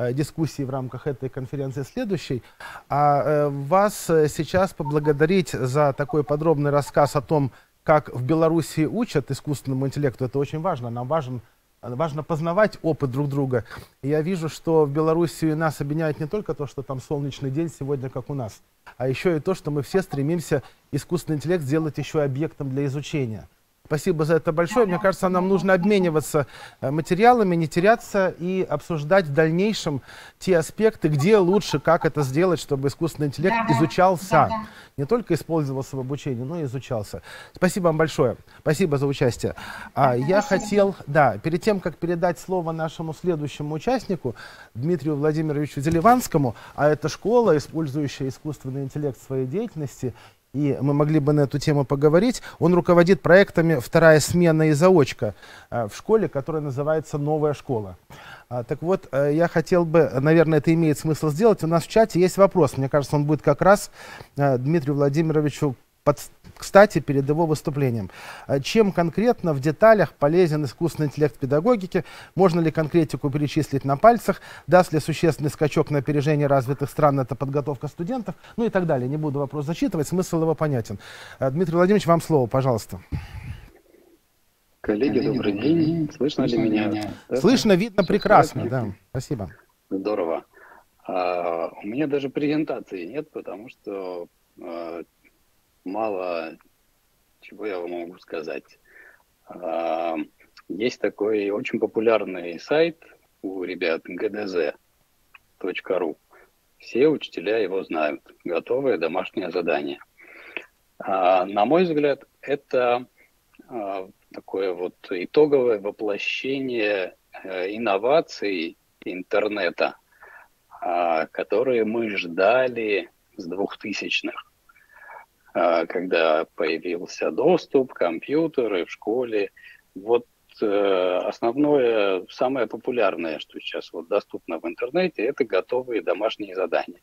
дискуссии в рамках этой конференции следующей. Вас сейчас поблагодарить за такой подробный рассказ о том, как в Беларуси учат искусственному интеллекту. Это очень важно. Нам важно познавать опыт друг друга. И я вижу, что в Беларуси нас объединяет не только то, что там солнечный день сегодня, как у нас, а еще и то, что мы все стремимся искусственный интеллект сделать еще объектом для изучения. Спасибо за это большое. Мне кажется, нам нужно обмениваться материалами, не теряться и обсуждать в дальнейшем те аспекты, где лучше, как это сделать, чтобы искусственный интеллект изучался. Не только использовался в обучении, но и изучался. Спасибо вам большое. Спасибо за участие. Я хотел, перед тем, как передать слово нашему следующему участнику, Дмитрию Владимировичу Деливанскому, а это школа, использующая искусственный интеллект в своей деятельности, и мы могли бы на эту тему поговорить. Он руководит проектами «Вторая смена» и «Заочка» в школе, которая называется «Новая школа». Так вот, я хотел бы, наверное, это имеет смысл сделать. У нас в чате есть вопрос. Мне кажется, он будет как раз Дмитрию Владимировичу кстати перед его выступлением. Чем конкретно в деталях полезен искусственный интеллект в педагогике? Можно ли конкретику перечислить на пальцах? Даст ли существенный скачок на опережение развитых стран это подготовка студентов? Ну и так далее. Не буду вопрос зачитывать, смысл его понятен. Дмитрий Владимирович, вам слово, пожалуйста. Коллеги, добрый день. Слышно ли меня? Слышно, видно прекрасно, да. Спасибо. Здорово. У меня даже презентации нет, потому что мало чего я вам могу сказать. Есть такой очень популярный сайт у ребят gdz.ru. Все учителя его знают. Готовое домашнее задание. На мой взгляд, это такое вот итоговое воплощение инноваций интернета, которые мы ждали с 2000-х. Когда появился доступ, компьютеры в школе. Вот основное, самое популярное, что сейчас вот доступно в интернете, это готовые домашние задания,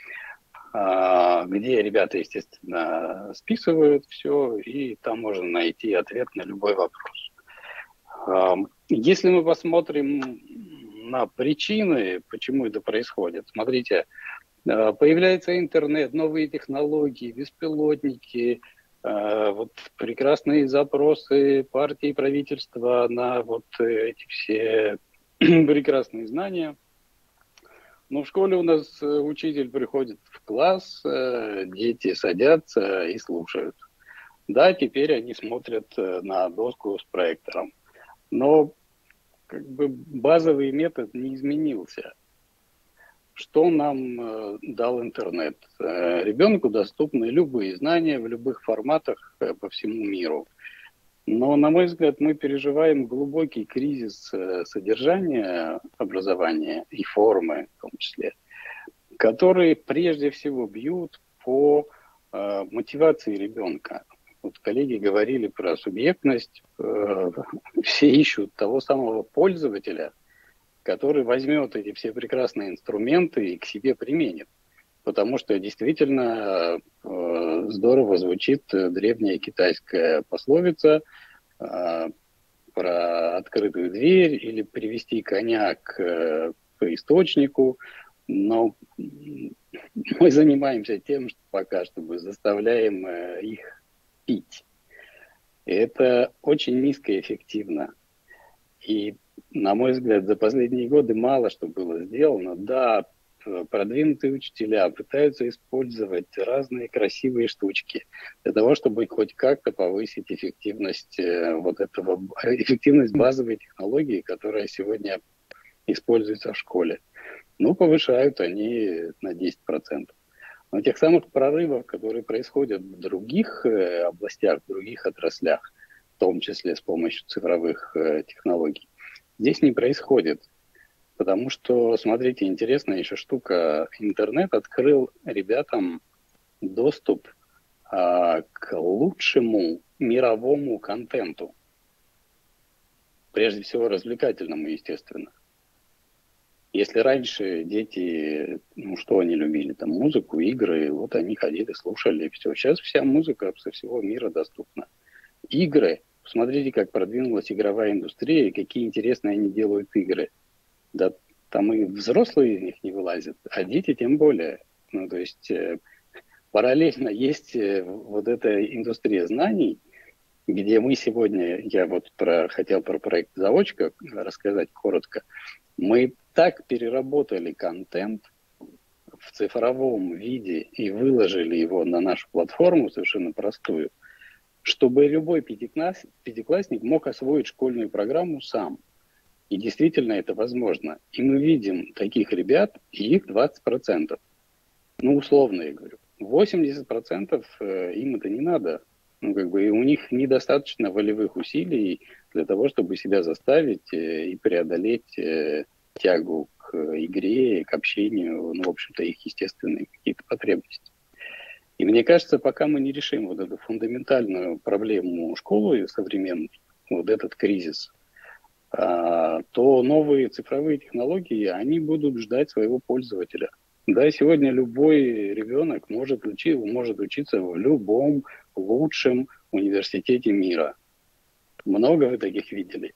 где ребята, естественно, списывают все, и там можно найти ответ на любой вопрос. Если мы посмотрим на причины, почему это происходит, смотрите, появляется интернет, новые технологии, беспилотники, вот прекрасные запросы партии и правительства на вот эти все прекрасные знания. Но в школе у нас учитель приходит в класс, дети садятся и слушают. Да, теперь они смотрят на доску с проектором, но как бы базовый метод не изменился. Что нам дал интернет? Ребенку доступны любые знания в любых форматах по всему миру. Но, на мой взгляд, мы переживаем глубокий кризис содержания образования и формы в том числе, которые прежде всего бьют по мотивации ребенка. Вот коллеги говорили про субъектность. Все ищут того самого пользователя, который возьмет эти все прекрасные инструменты и к себе применит. Потому что действительно здорово звучит древняя китайская пословица про открытую дверь или привести коня к источнику. Но мы занимаемся тем, что пока что мы заставляем их пить. И это очень низкоэффективно. И на мой взгляд, за последние годы мало что было сделано. Да, продвинутые учителя пытаются использовать разные красивые штучки для того, чтобы хоть как-то повысить эффективность эффективность базовой технологии, которая сегодня используется в школе. Ну, повышают они на 10%. Но тех самых прорывов, которые происходят в других областях, в других отраслях, в том числе с помощью цифровых технологий, здесь не происходит, потому что, смотрите, интересная еще штука. Интернет открыл ребятам доступ к лучшему мировому контенту. Прежде всего развлекательному, естественно. Если раньше дети, что они любили? Там музыку, игры, вот они ходили, слушали, все. Сейчас вся музыка со всего мира доступна. Игры. Посмотрите, как продвинулась игровая индустрия и какие интересные они делают игры. Да, там и взрослые из них не вылазят, а дети тем более. Ну, то есть параллельно есть вот эта индустрия знаний, где мы сегодня, я вот хотел про проект «Заочка» рассказать коротко, мы так переработали контент в цифровом виде и выложили его на нашу платформу совершенно простую, чтобы любой пятиклассник мог освоить школьную программу сам. И действительно это возможно. И мы видим таких ребят, и их 20%. Ну, условно я говорю. 80% им это не надо. Ну, как бы, и у них недостаточно волевых усилий для того, чтобы себя заставить и преодолеть тягу к игре, к общению, ну, в общем-то, их естественные какие-то потребности. И мне кажется, пока мы не решим вот эту фундаментальную проблему школы современной, вот этот кризис, то новые цифровые технологии, они будут ждать своего пользователя. Да, сегодня любой ребенок может учиться в любом лучшем университете мира. Много вы таких видели?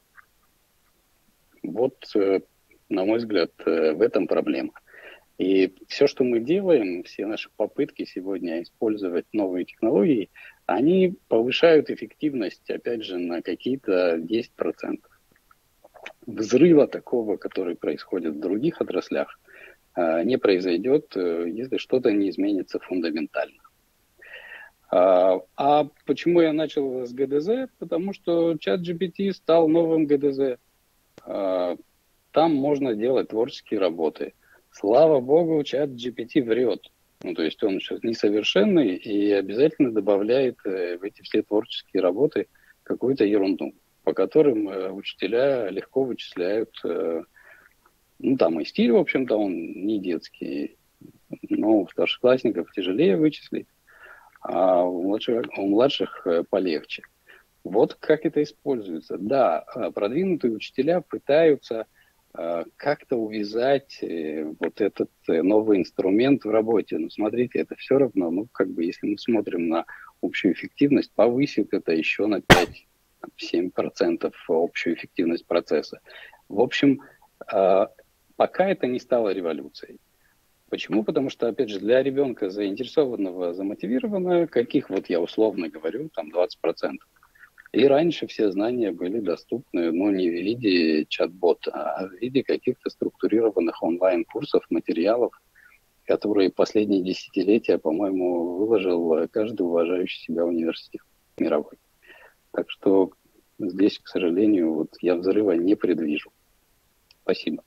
Вот, на мой взгляд, в этом проблема. И все, что мы делаем, все наши попытки сегодня использовать новые технологии, они повышают эффективность, опять же, на какие-то 10%. Взрыва такого, который происходит в других отраслях, не произойдет, если что-то не изменится фундаментально. А почему я начал с ГДЗ? Потому что ChatGPT стал новым ГДЗ. Там можно делать творческие работы. Слава богу, ChatGPT врет. Ну, то есть он сейчас несовершенный и обязательно добавляет в эти все творческие работы какую-то ерунду, по которым учителя легко вычисляют. Ну, там и стиль, в общем-то, он не детский, но у старшеклассников тяжелее вычислить, а у младших полегче. Вот как это используется. Да, продвинутые учителя пытаются как-то увязать вот этот новый инструмент в работе. Но смотрите, это все равно, ну, как бы, если мы смотрим на общую эффективность, повысит это еще на 5-7% общую эффективность процесса. В общем, пока это не стало революцией. Почему? Потому что, опять же, для ребенка заинтересованного, замотивированного, каких, вот я условно говорю, там 20%. И раньше все знания были доступны, но не в виде чат-бота, а в виде каких-то структурированных онлайн-курсов, материалов, которые последние десятилетия, по-моему, выложил каждый уважающий себя университет мировой. Так что здесь, к сожалению, вот я взрыва не предвижу. Спасибо.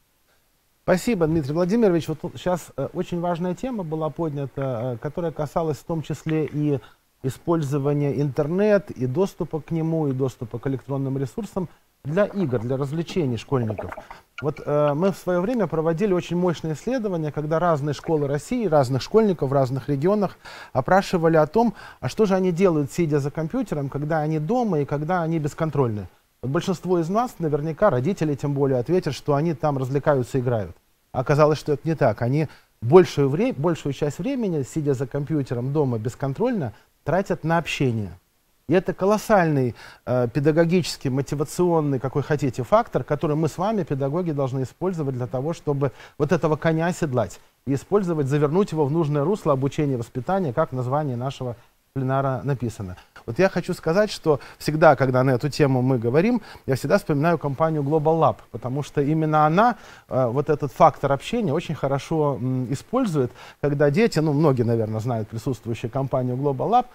Спасибо, Дмитрий Владимирович. Вот сейчас очень важная тема была поднята, которая касалась в том числе и использования интернета, и доступа к нему, и доступа к электронным ресурсам для игр, для развлечений школьников. Вот мы в свое время проводили очень мощные исследования, когда разные школы России, разных школьников в разных регионах опрашивали о том, а что же они делают, сидя за компьютером, когда они дома и когда они бесконтрольны. Вот большинство из нас, наверняка родители тем более, ответят, что они там развлекаются, играют. А оказалось, что это не так. Они большую часть времени, сидя за компьютером дома бесконтрольно, тратят на общение. И это колоссальный педагогический, мотивационный, какой хотите, фактор, который мы с вами, педагоги, должны использовать для того, чтобы вот этого коня оседлать и использовать, завернуть его в нужное русло обучения и воспитания, как в названии нашего пленара написано. Вот я хочу сказать, что всегда, когда на эту тему мы говорим, я всегда вспоминаю компанию Global Lab, потому что именно она вот этот фактор общения очень хорошо использует, когда дети, ну, многие, наверное, знают присутствующую компанию Global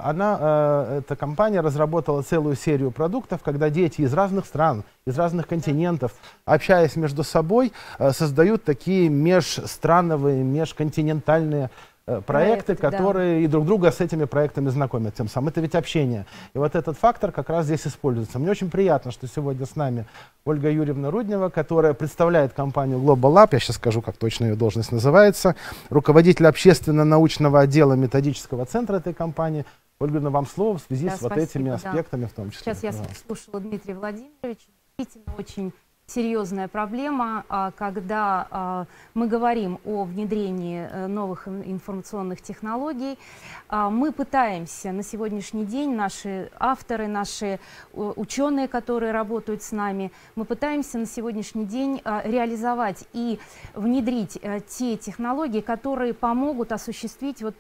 Lab, эта компания разработала целую серию продуктов, когда дети из разных стран, из разных континентов, общаясь между собой, создают такие межстрановые, межконтинентальные проекты, которые и друг друга с этими проектами знакомят. Тем самым это ведь общение. И вот этот фактор как раз здесь используется. Мне очень приятно, что сегодня с нами Ольга Юрьевна Руднева, которая представляет компанию Global Lab, я сейчас скажу, как точно ее должность называется, руководитель общественно-научного отдела методического центра этой компании. Ольга Юрьевна, вам слово в связи с вот этими аспектами в том числе. Сейчас я слушала Дмитрия Владимировича. Действительно очень серьезная проблема, когда мы говорим о внедрении новых информационных технологий. Мы пытаемся на сегодняшний день, наши авторы, наши ученые, которые работают с нами, мы пытаемся на сегодняшний день реализовать и внедрить те технологии, которые помогут осуществить вот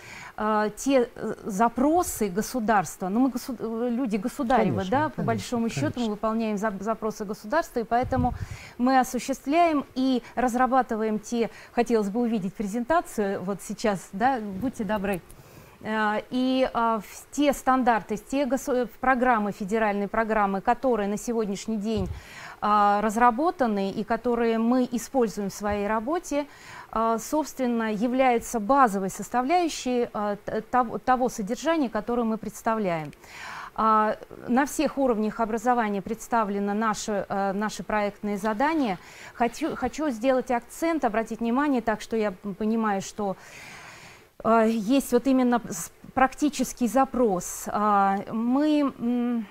те запросы государства. Ну, мы люди государевы, конечно, да, по большому счету мы выполняем запросы государства, и поэтому мы осуществляем и разрабатываем хотелось бы увидеть презентацию вот сейчас, да, будьте добры. И те стандарты, те программы, федеральные программы, которые на сегодняшний день разработаны и которые мы используем в своей работе, собственно, являются базовой составляющей того содержания, которое мы представляем. На всех уровнях образования представлены наши проектные задания. Хочу сделать акцент, обратить внимание, так что я понимаю, что есть вот именно практический запрос. Мы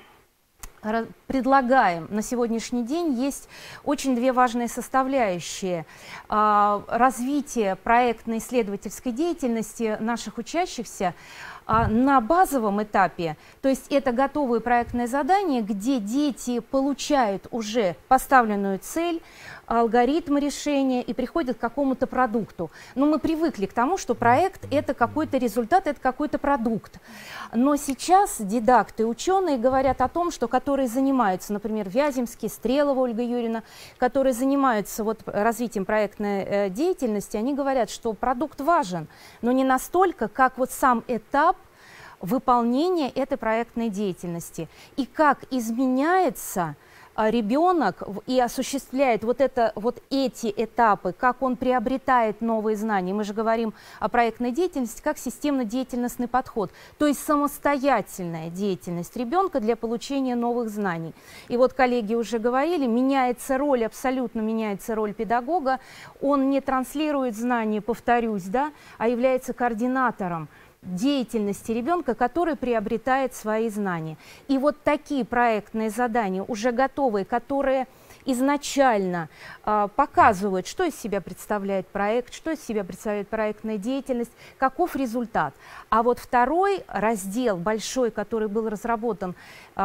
предлагаем на сегодняшний день, есть очень две важные составляющие. Развитие проектно-исследовательской деятельности наших учащихся на базовом этапе, то есть это готовые проектные задания, где дети получают уже поставленную цель, алгоритм решения и приходят к какому-то продукту. Но мы привыкли к тому, что проект – это какой-то результат, это какой-то продукт. Но сейчас дидакты, ученые говорят о том, что которые занимаются, например, Вяземский, Стрелова Ольга Юрьевна, которые занимаются вот развитием проектной деятельности, они говорят, что продукт важен, но не настолько, как вот сам этап выполнения этой проектной деятельности. И как изменяется ребенок и осуществляет вот эти этапы, как он приобретает новые знания. Мы же говорим о проектной деятельности как системно-деятельностный подход, то есть самостоятельная деятельность ребенка для получения новых знаний. И вот коллеги уже говорили, меняется роль, абсолютно меняется роль педагога. Он не транслирует знания, повторюсь, да, а является координатором деятельности ребенка, который приобретает свои знания. И вот такие проектные задания уже готовые, которые изначально показывают, что из себя представляет проект, что из себя представляет проектная деятельность, каков результат. А вот второй раздел, большой, который был разработан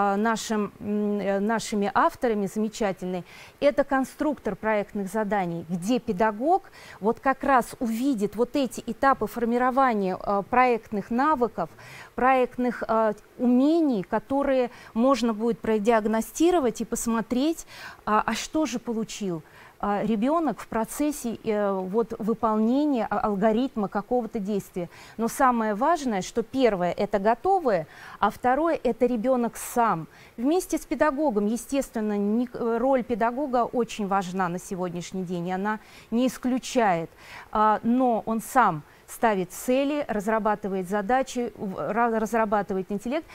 нашими авторами, замечательный, это конструктор проектных заданий, где педагог вот как раз увидит вот эти этапы формирования проектных навыков, проектных умений, которые можно будет продиагностировать и посмотреть, а что же получил ребенок в процессе вот, выполнения алгоритма какого-то действия. Но самое важное, что первое – это готовое, а второе – это ребенок сам. Вместе с педагогом, естественно, роль педагога очень важна на сегодняшний день, и она не исключает, но он сам ставит цели, разрабатывает задачи, разрабатывает интеллект,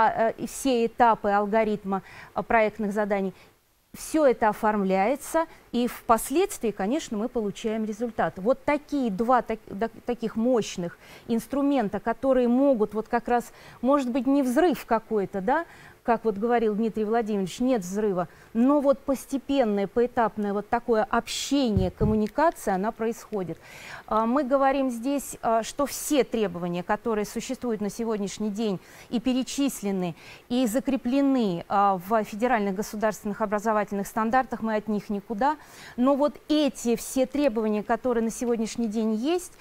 и все этапы алгоритма проектных заданий, все это оформляется, и впоследствии, конечно, мы получаем результат. Вот такие два таких мощных инструмента, которые могут вот как раз, может быть, не взрыв какой-то, да, как вот говорил Дмитрий Владимирович, нет взрыва, но вот постепенное, поэтапное вот такое общение, коммуникация, она происходит. Мы говорим здесь, что все требования, которые существуют на сегодняшний день и перечислены, и закреплены в федеральных государственных образовательных стандартах, мы от них никуда, но вот эти все требования, которые на сегодняшний день есть,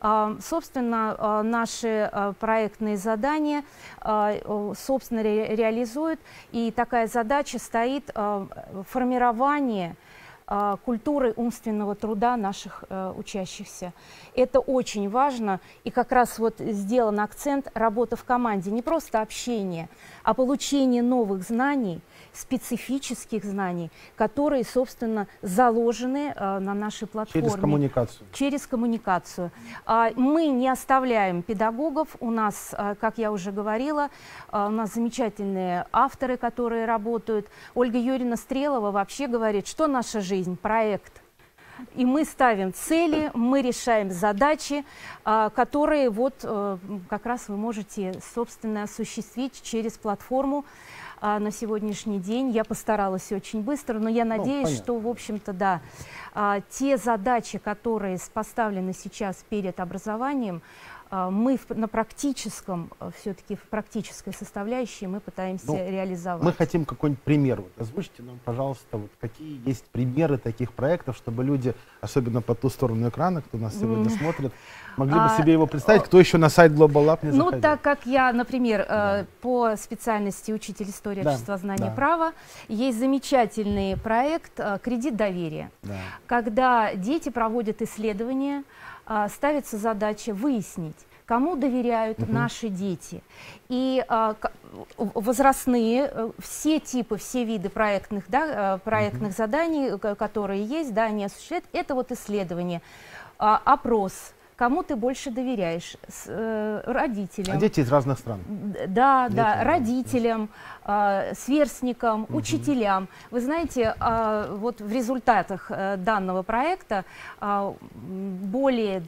собственно, наши проектные задания, собственно, реализуют. И такая задача стоит формирование культуры умственного труда наших учащихся. Это очень важно, и как раз вот сделан акцент работа в команде, не просто общение, а получение новых знаний, специфических знаний, которые, собственно, заложены на нашей платформе. Через коммуникацию. Через коммуникацию. Мы не оставляем педагогов, у нас, как я уже говорила, у нас замечательные авторы, которые работают. Ольга Юрьевна Стрелова вообще говорит, что наша жизнь – проект. И мы ставим цели, мы решаем задачи, которые вот как раз вы можете, собственно, осуществить через платформу на сегодняшний день. Я постаралась очень быстро, но я надеюсь, что, в общем-то, да, те задачи, которые поставлены сейчас перед образованием, мы на практическом, все-таки в практической составляющей мы пытаемся реализовать. Мы хотим какой-нибудь пример. Вот озвучьте нам, пожалуйста, вот какие есть примеры таких проектов, чтобы люди, особенно по ту сторону экрана, кто нас сегодня смотрит, могли бы себе его представить, кто еще на сайт Global Lab не заходил. Ну, так как я, например, по специальности учитель истории обществознания права, есть замечательный проект «Кредит доверия», когда дети проводят исследования, ставится задача выяснить, кому доверяют наши дети. И возрастные, все типы, все виды проектных, проектных заданий, которые есть, они осуществляют, это вот исследование, опрос. Кому ты больше доверяешь? Родителям. А дети из разных стран? Да, да, родителям, сверстникам, учителям. Вы знаете, вот в результатах данного проекта более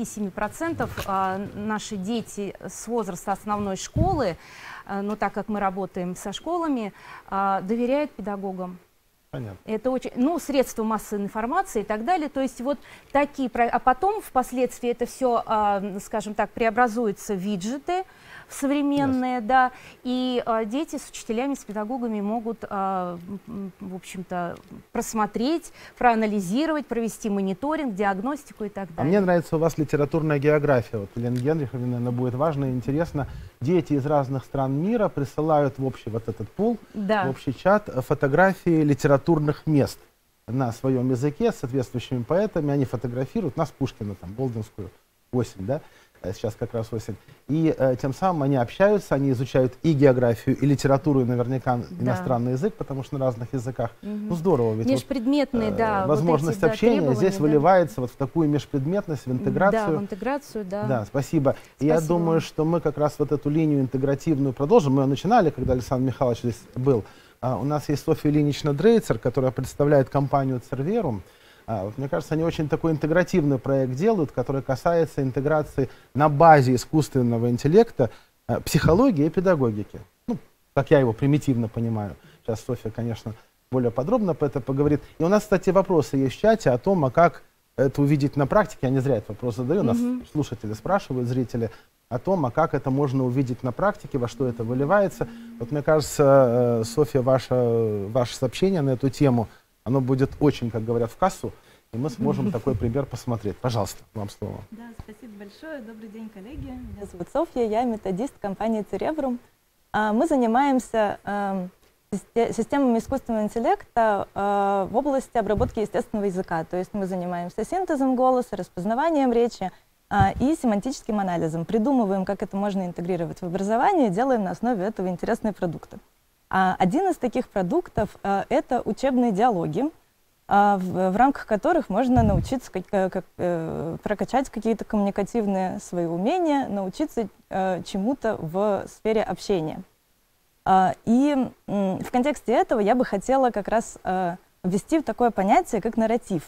27% наши дети с возраста основной школы, но так как мы работаем со школами, доверяют педагогам. Понятно. Это очень, средства массовой информации и так далее. То есть вот такие, а потом впоследствии это все, скажем так, преобразуется в виджеты современные, да, и дети с учителями, с педагогами могут, в общем-то, просмотреть, проанализировать, провести мониторинг, диагностику и так далее. А мне нравится у вас литературная география. Вот Елена Генриховна, наверное, будет важно и интересно. Дети из разных стран мира присылают в общий вот этот пул, в общий чат фотографии литературных мест на своем языке с соответствующими поэтами. Они фотографируют нас, Пушкина, там, Болдинскую, осень, да? Сейчас как раз осень. И тем самым они общаются, они изучают и географию, и литературу, и наверняка иностранный язык, потому что на разных языках. Ну здорово, ведь межпредметные, вот, возможность общения здесь выливается вот в такую межпредметность, в интеграцию. Да, в интеграцию, да. Да, спасибо. И я думаю, что мы как раз вот эту линию интегративную продолжим. Мы ее начинали, когда Александр Михайлович здесь был. У нас есть Софья Ильинична Дрейцер, которая представляет компанию Cerverum. Вот, мне кажется, они очень такой интегративный проект делают, который касается интеграции на базе искусственного интеллекта психологии и педагогики. Ну, как я его примитивно понимаю. Сейчас Софья, конечно, более подробно по это поговорит. И у нас, кстати, вопросы есть в чате о том, а как это увидеть на практике. Я не зря этот вопрос задаю. Нас слушатели спрашивают, зрители, о том, а как это можно увидеть на практике, во что это выливается. Вот мне кажется, Софья, ваше сообщение на эту тему, оно будет очень, как говорят, в кассу, и мы сможем такой пример посмотреть. Пожалуйста, вам слово. Да, спасибо большое. Добрый день, коллеги. Меня зовут Софья, я методист компании Cerverum. Мы занимаемся системами искусственного интеллекта в области обработки естественного языка. То есть мы занимаемся синтезом голоса, распознаванием речи и семантическим анализом. Придумываем, как это можно интегрировать в образование, и делаем на основе этого интересные продукты. Один из таких продуктов – это учебные диалоги, в рамках которых можно научиться прокачать какие-то коммуникативные свои умения, научиться чему-то в сфере общения. И в контексте этого я бы хотела как раз ввести такое понятие, как нарратив.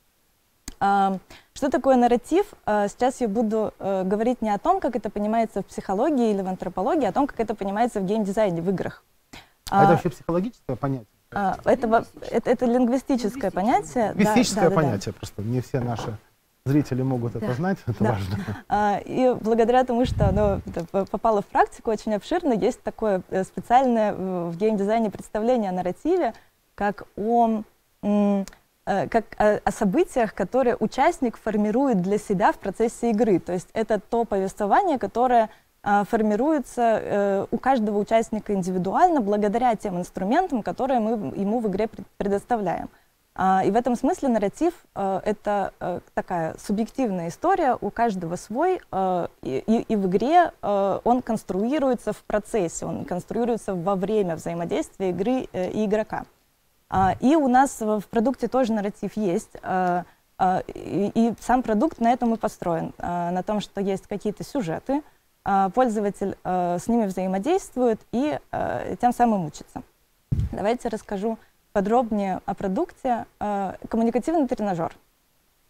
Что такое нарратив? Сейчас я буду говорить не о том, как это понимается в психологии или в антропологии, а о том, как это понимается в геймдизайне, в играх. Это вообще психологическое понятие? Это лингвистическое понятие. Лингвистическое понятие, просто не все наши зрители могут это знать, это важно. И благодаря тому, что оно попало в практику очень обширно, есть такое специальное в геймдизайне представление о нарративе, как о событиях, которые участник формирует для себя в процессе игры. То есть это то повествование, которое формируется у каждого участника индивидуально благодаря тем инструментам, которые мы ему в игре предоставляем. И в этом смысле нарратив — это такая субъективная история, у каждого свой, и в игре он конструируется в процессе, он конструируется во время взаимодействия игры и игрока. И у нас в продукте тоже нарратив есть, и сам продукт на этом и построен, на том, что есть какие-то сюжеты, пользователь с ними взаимодействует и тем самым учится. Давайте расскажу подробнее о продукте. Коммуникативный тренажер.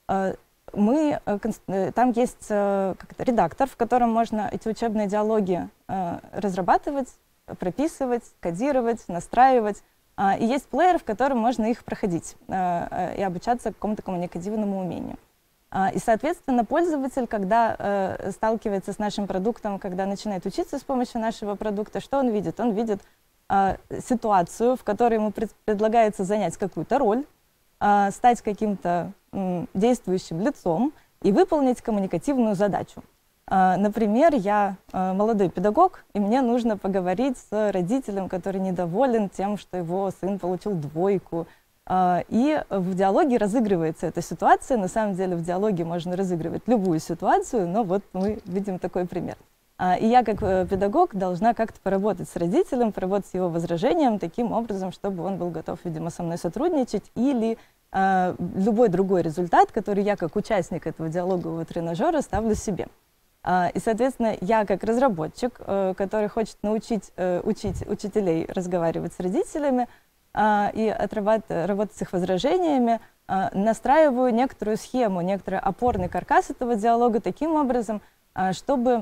Там есть редактор, в котором можно эти учебные диалоги разрабатывать, прописывать, кодировать, настраивать. И есть плеер, в котором можно их проходить и обучаться какому-то коммуникативному умению. И, соответственно, пользователь, когда сталкивается с нашим продуктом, когда начинает учиться с помощью нашего продукта, что он видит? Он видит ситуацию, в которой ему предлагается занять какую-то роль, стать каким-то действующим лицом и выполнить коммуникативную задачу. Например, я молодой педагог, и мне нужно поговорить с родителем, который недоволен тем, что его сын получил 2. И в диалоге разыгрывается эта ситуация. На самом деле в диалоге можно разыгрывать любую ситуацию, но вот мы видим такой пример. И я как педагог должна как-то поработать с родителем, поработать с его возражением таким образом, чтобы он был готов, видимо, со мной сотрудничать, или любой другой результат, который я как участник этого диалогового тренажера ставлю себе. И, соответственно, я как разработчик, который хочет научить учителей разговаривать с родителями и работать с их возражениями, настраиваю некоторую схему, некоторый опорный каркас этого диалога таким образом, чтобы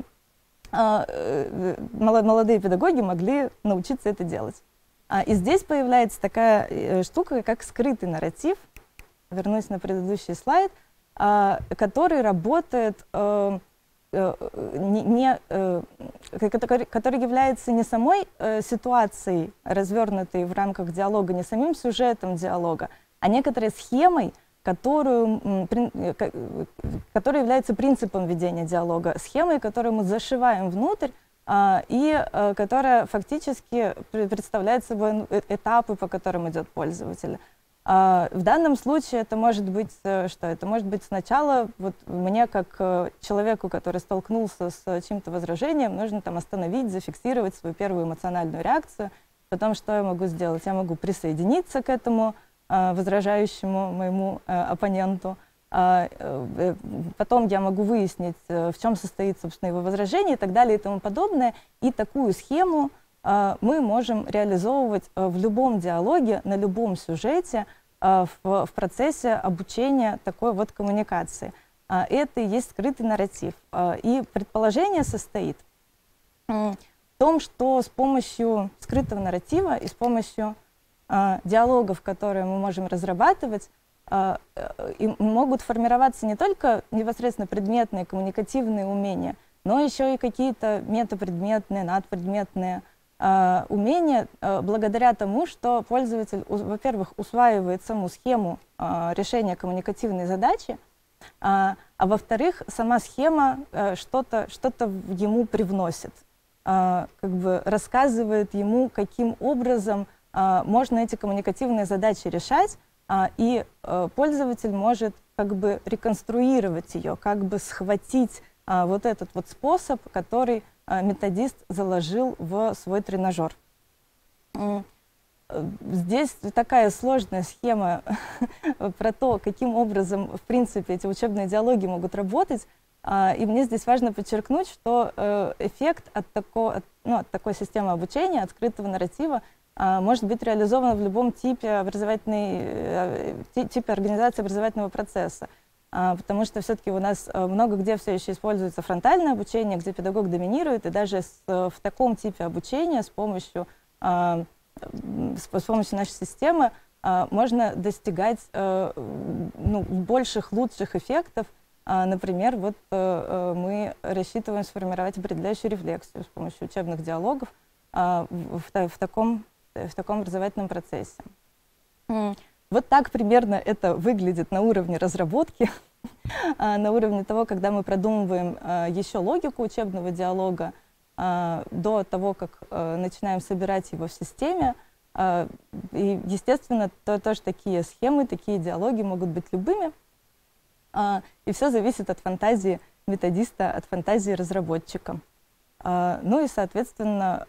молодые педагоги могли научиться это делать. И здесь появляется такая штука, как скрытый нарратив. Вернусь на предыдущий слайд, который работает, который является не самой ситуацией, развернутой в рамках диалога, не самим сюжетом диалога, а некоторой схемой, которая является принципом ведения диалога, схемой, которую мы зашиваем внутрь, и которая фактически представляет собой этапы, по которым идет пользователь. В данном случае это может быть что? Это может быть сначала вот мне, как человеку, который столкнулся с чьим-то возражением, нужно там остановить, зафиксировать свою первую эмоциональную реакцию. Потом что я могу сделать? Я могу присоединиться к этому возражающему моему оппоненту. Потом я могу выяснить, в чем состоит, собственно, его возражение и так далее и тому подобное. И такую схему мы можем реализовывать в любом диалоге, на любом сюжете, в процессе обучения такой вот коммуникации. Это и есть скрытый нарратив. И предположение состоит в том, что с помощью скрытого нарратива и с помощью диалогов, которые мы можем разрабатывать, и могут формироваться не только непосредственно предметные коммуникативные умения, но еще и какие-то метапредметные, надпредметные умения, благодаря тому, что пользователь, во-первых, усваивает саму схему решения коммуникативной задачи, а во-вторых, сама схема что-то ему привносит, как бы рассказывает ему, каким образом можно эти коммуникативные задачи решать, и пользователь может как бы реконструировать ее, как бы схватить вот этот вот способ, который методист заложил в свой тренажер. Здесь такая сложная схема про то, каким образом, в принципе, эти учебные диалоги могут работать. И мне здесь важно подчеркнуть, что эффект от такой системы обучения, от скрытого нарратива, может быть реализован в любом типе организации образовательного процесса. Потому что все-таки у нас много где все еще используется фронтальное обучение, где педагог доминирует, и даже в таком типе обучения с помощью нашей системы можно достигать больших, лучших эффектов. Например, вот мы рассчитываем сформировать определяющую рефлексию с помощью учебных диалогов в таком образовательном процессе. Вот так примерно это выглядит на уровне разработки, на уровне того, когда мы продумываем еще логику учебного диалога, до того, как начинаем собирать его в системе. И, естественно, тоже такие схемы, такие диалоги могут быть любыми. И все зависит от фантазии методиста, от фантазии разработчика. Ну и, соответственно,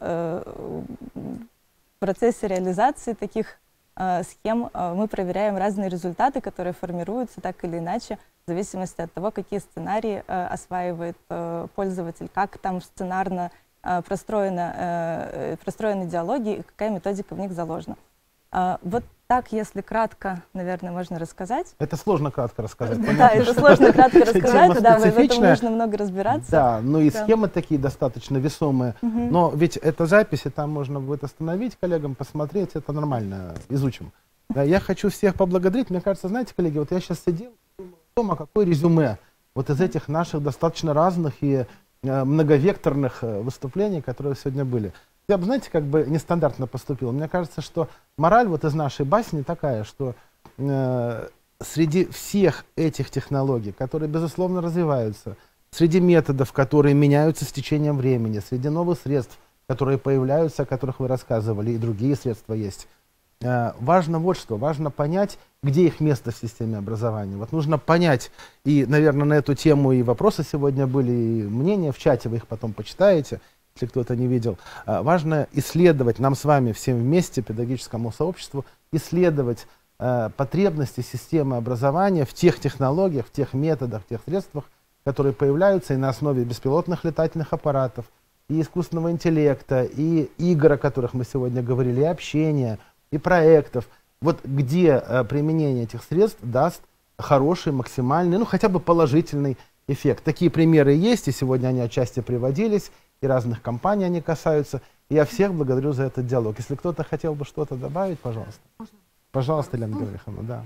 в процессе реализации таких схем мы проверяем разные результаты, которые формируются так или иначе, в зависимости от того, какие сценарии осваивает пользователь, как там сценарно простроены диалоги и какая методика в них заложена. Вот Так, если кратко, наверное, можно рассказать. Это сложно кратко рассказать. Да, это сложно кратко рассказать, да, в этом специфичная. нужно много разбираться. Да, ну и Да. схемы такие достаточно весомые. Но ведь это запись, и там можно будет остановить коллегам, посмотреть, это нормально, изучим. Да, я хочу всех поблагодарить. Мне кажется, знаете, коллеги, вот я сейчас сидел, думал о том, а какое резюме вот из этих наших достаточно разных и многовекторных выступлений, которые сегодня были. Я бы, знаете, как бы нестандартно поступил. Мне кажется, что мораль вот из нашей басни такая, что среди всех этих технологий, которые, безусловно, развиваются, среди методов, которые меняются с течением времени, среди новых средств, которые появляются, о которых вы рассказывали, и другие средства есть, важно вот что, важно понять, где их место в системе образования. Вот нужно понять, и, наверное, на эту тему и вопросы сегодня были, и мнения в чате, вы их потом почитаете, если кто-то не видел. Важно исследовать, нам с вами всем вместе, педагогическому сообществу, исследовать потребности системы образования в тех технологиях, в тех методах, в тех средствах, которые появляются и на основе беспилотных летательных аппаратов, и искусственного интеллекта, и игр, о которых мы сегодня говорили, и общения, и проектов. Вот где применение этих средств даст хороший, максимальный, ну хотя бы положительный эффект. Такие примеры есть, и сегодня они отчасти приводились, и разных компаний они касаются. И я всех благодарю за этот диалог. Если кто-то хотел бы что-то добавить, пожалуйста. Пожалуйста, Елена Гавриловна, да.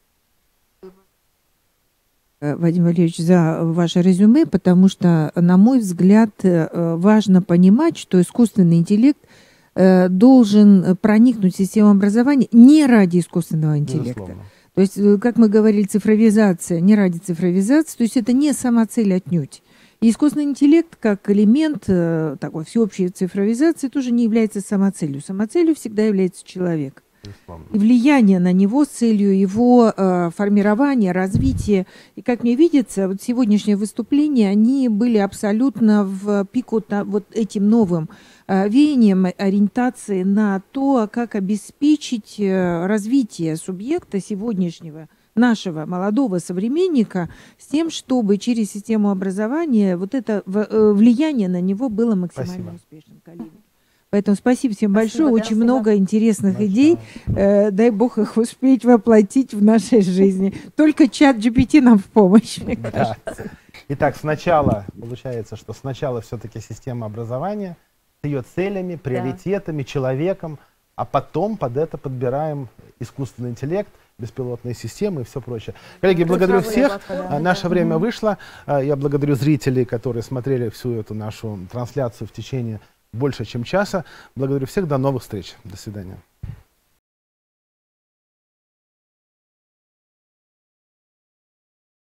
Вадим Валерьевич, за ваше резюме, потому что, на мой взгляд, важно понимать, что искусственный интеллект должен проникнуть в систему образования не ради искусственного интеллекта. Безусловно. То есть, как мы говорили, цифровизация не ради цифровизации, то есть это не самоцель отнюдь. И искусственный интеллект как элемент такой всеобщей цифровизации тоже не является самоцелью. Самоцелью всегда является человек. И влияние на него с целью его формирования, развития. И как мне видится, вот сегодняшние выступления, они были абсолютно в пику вот этим новым веянием ориентации на то, как обеспечить развитие субъекта сегодняшнего, нашего молодого современника, с тем, чтобы через систему образования вот это влияние на него было максимально успешным, коллеги. Поэтому спасибо всем большое. Очень много интересных идей. Дай бог их успеть воплотить в нашей жизни. Только чат GPT нам в помощь, мне кажется. Итак, сначала, получается, что сначала все-таки система образования с ее целями, приоритетами, человеком, а потом под это подбираем искусственный интеллект, беспилотные системы и все прочее. Коллеги, благодарю всех. Наше время вышло. Я благодарю зрителей, которые смотрели всю эту нашу трансляцию в течение больше, чем часа. Благодарю всех. До новых встреч. До свидания.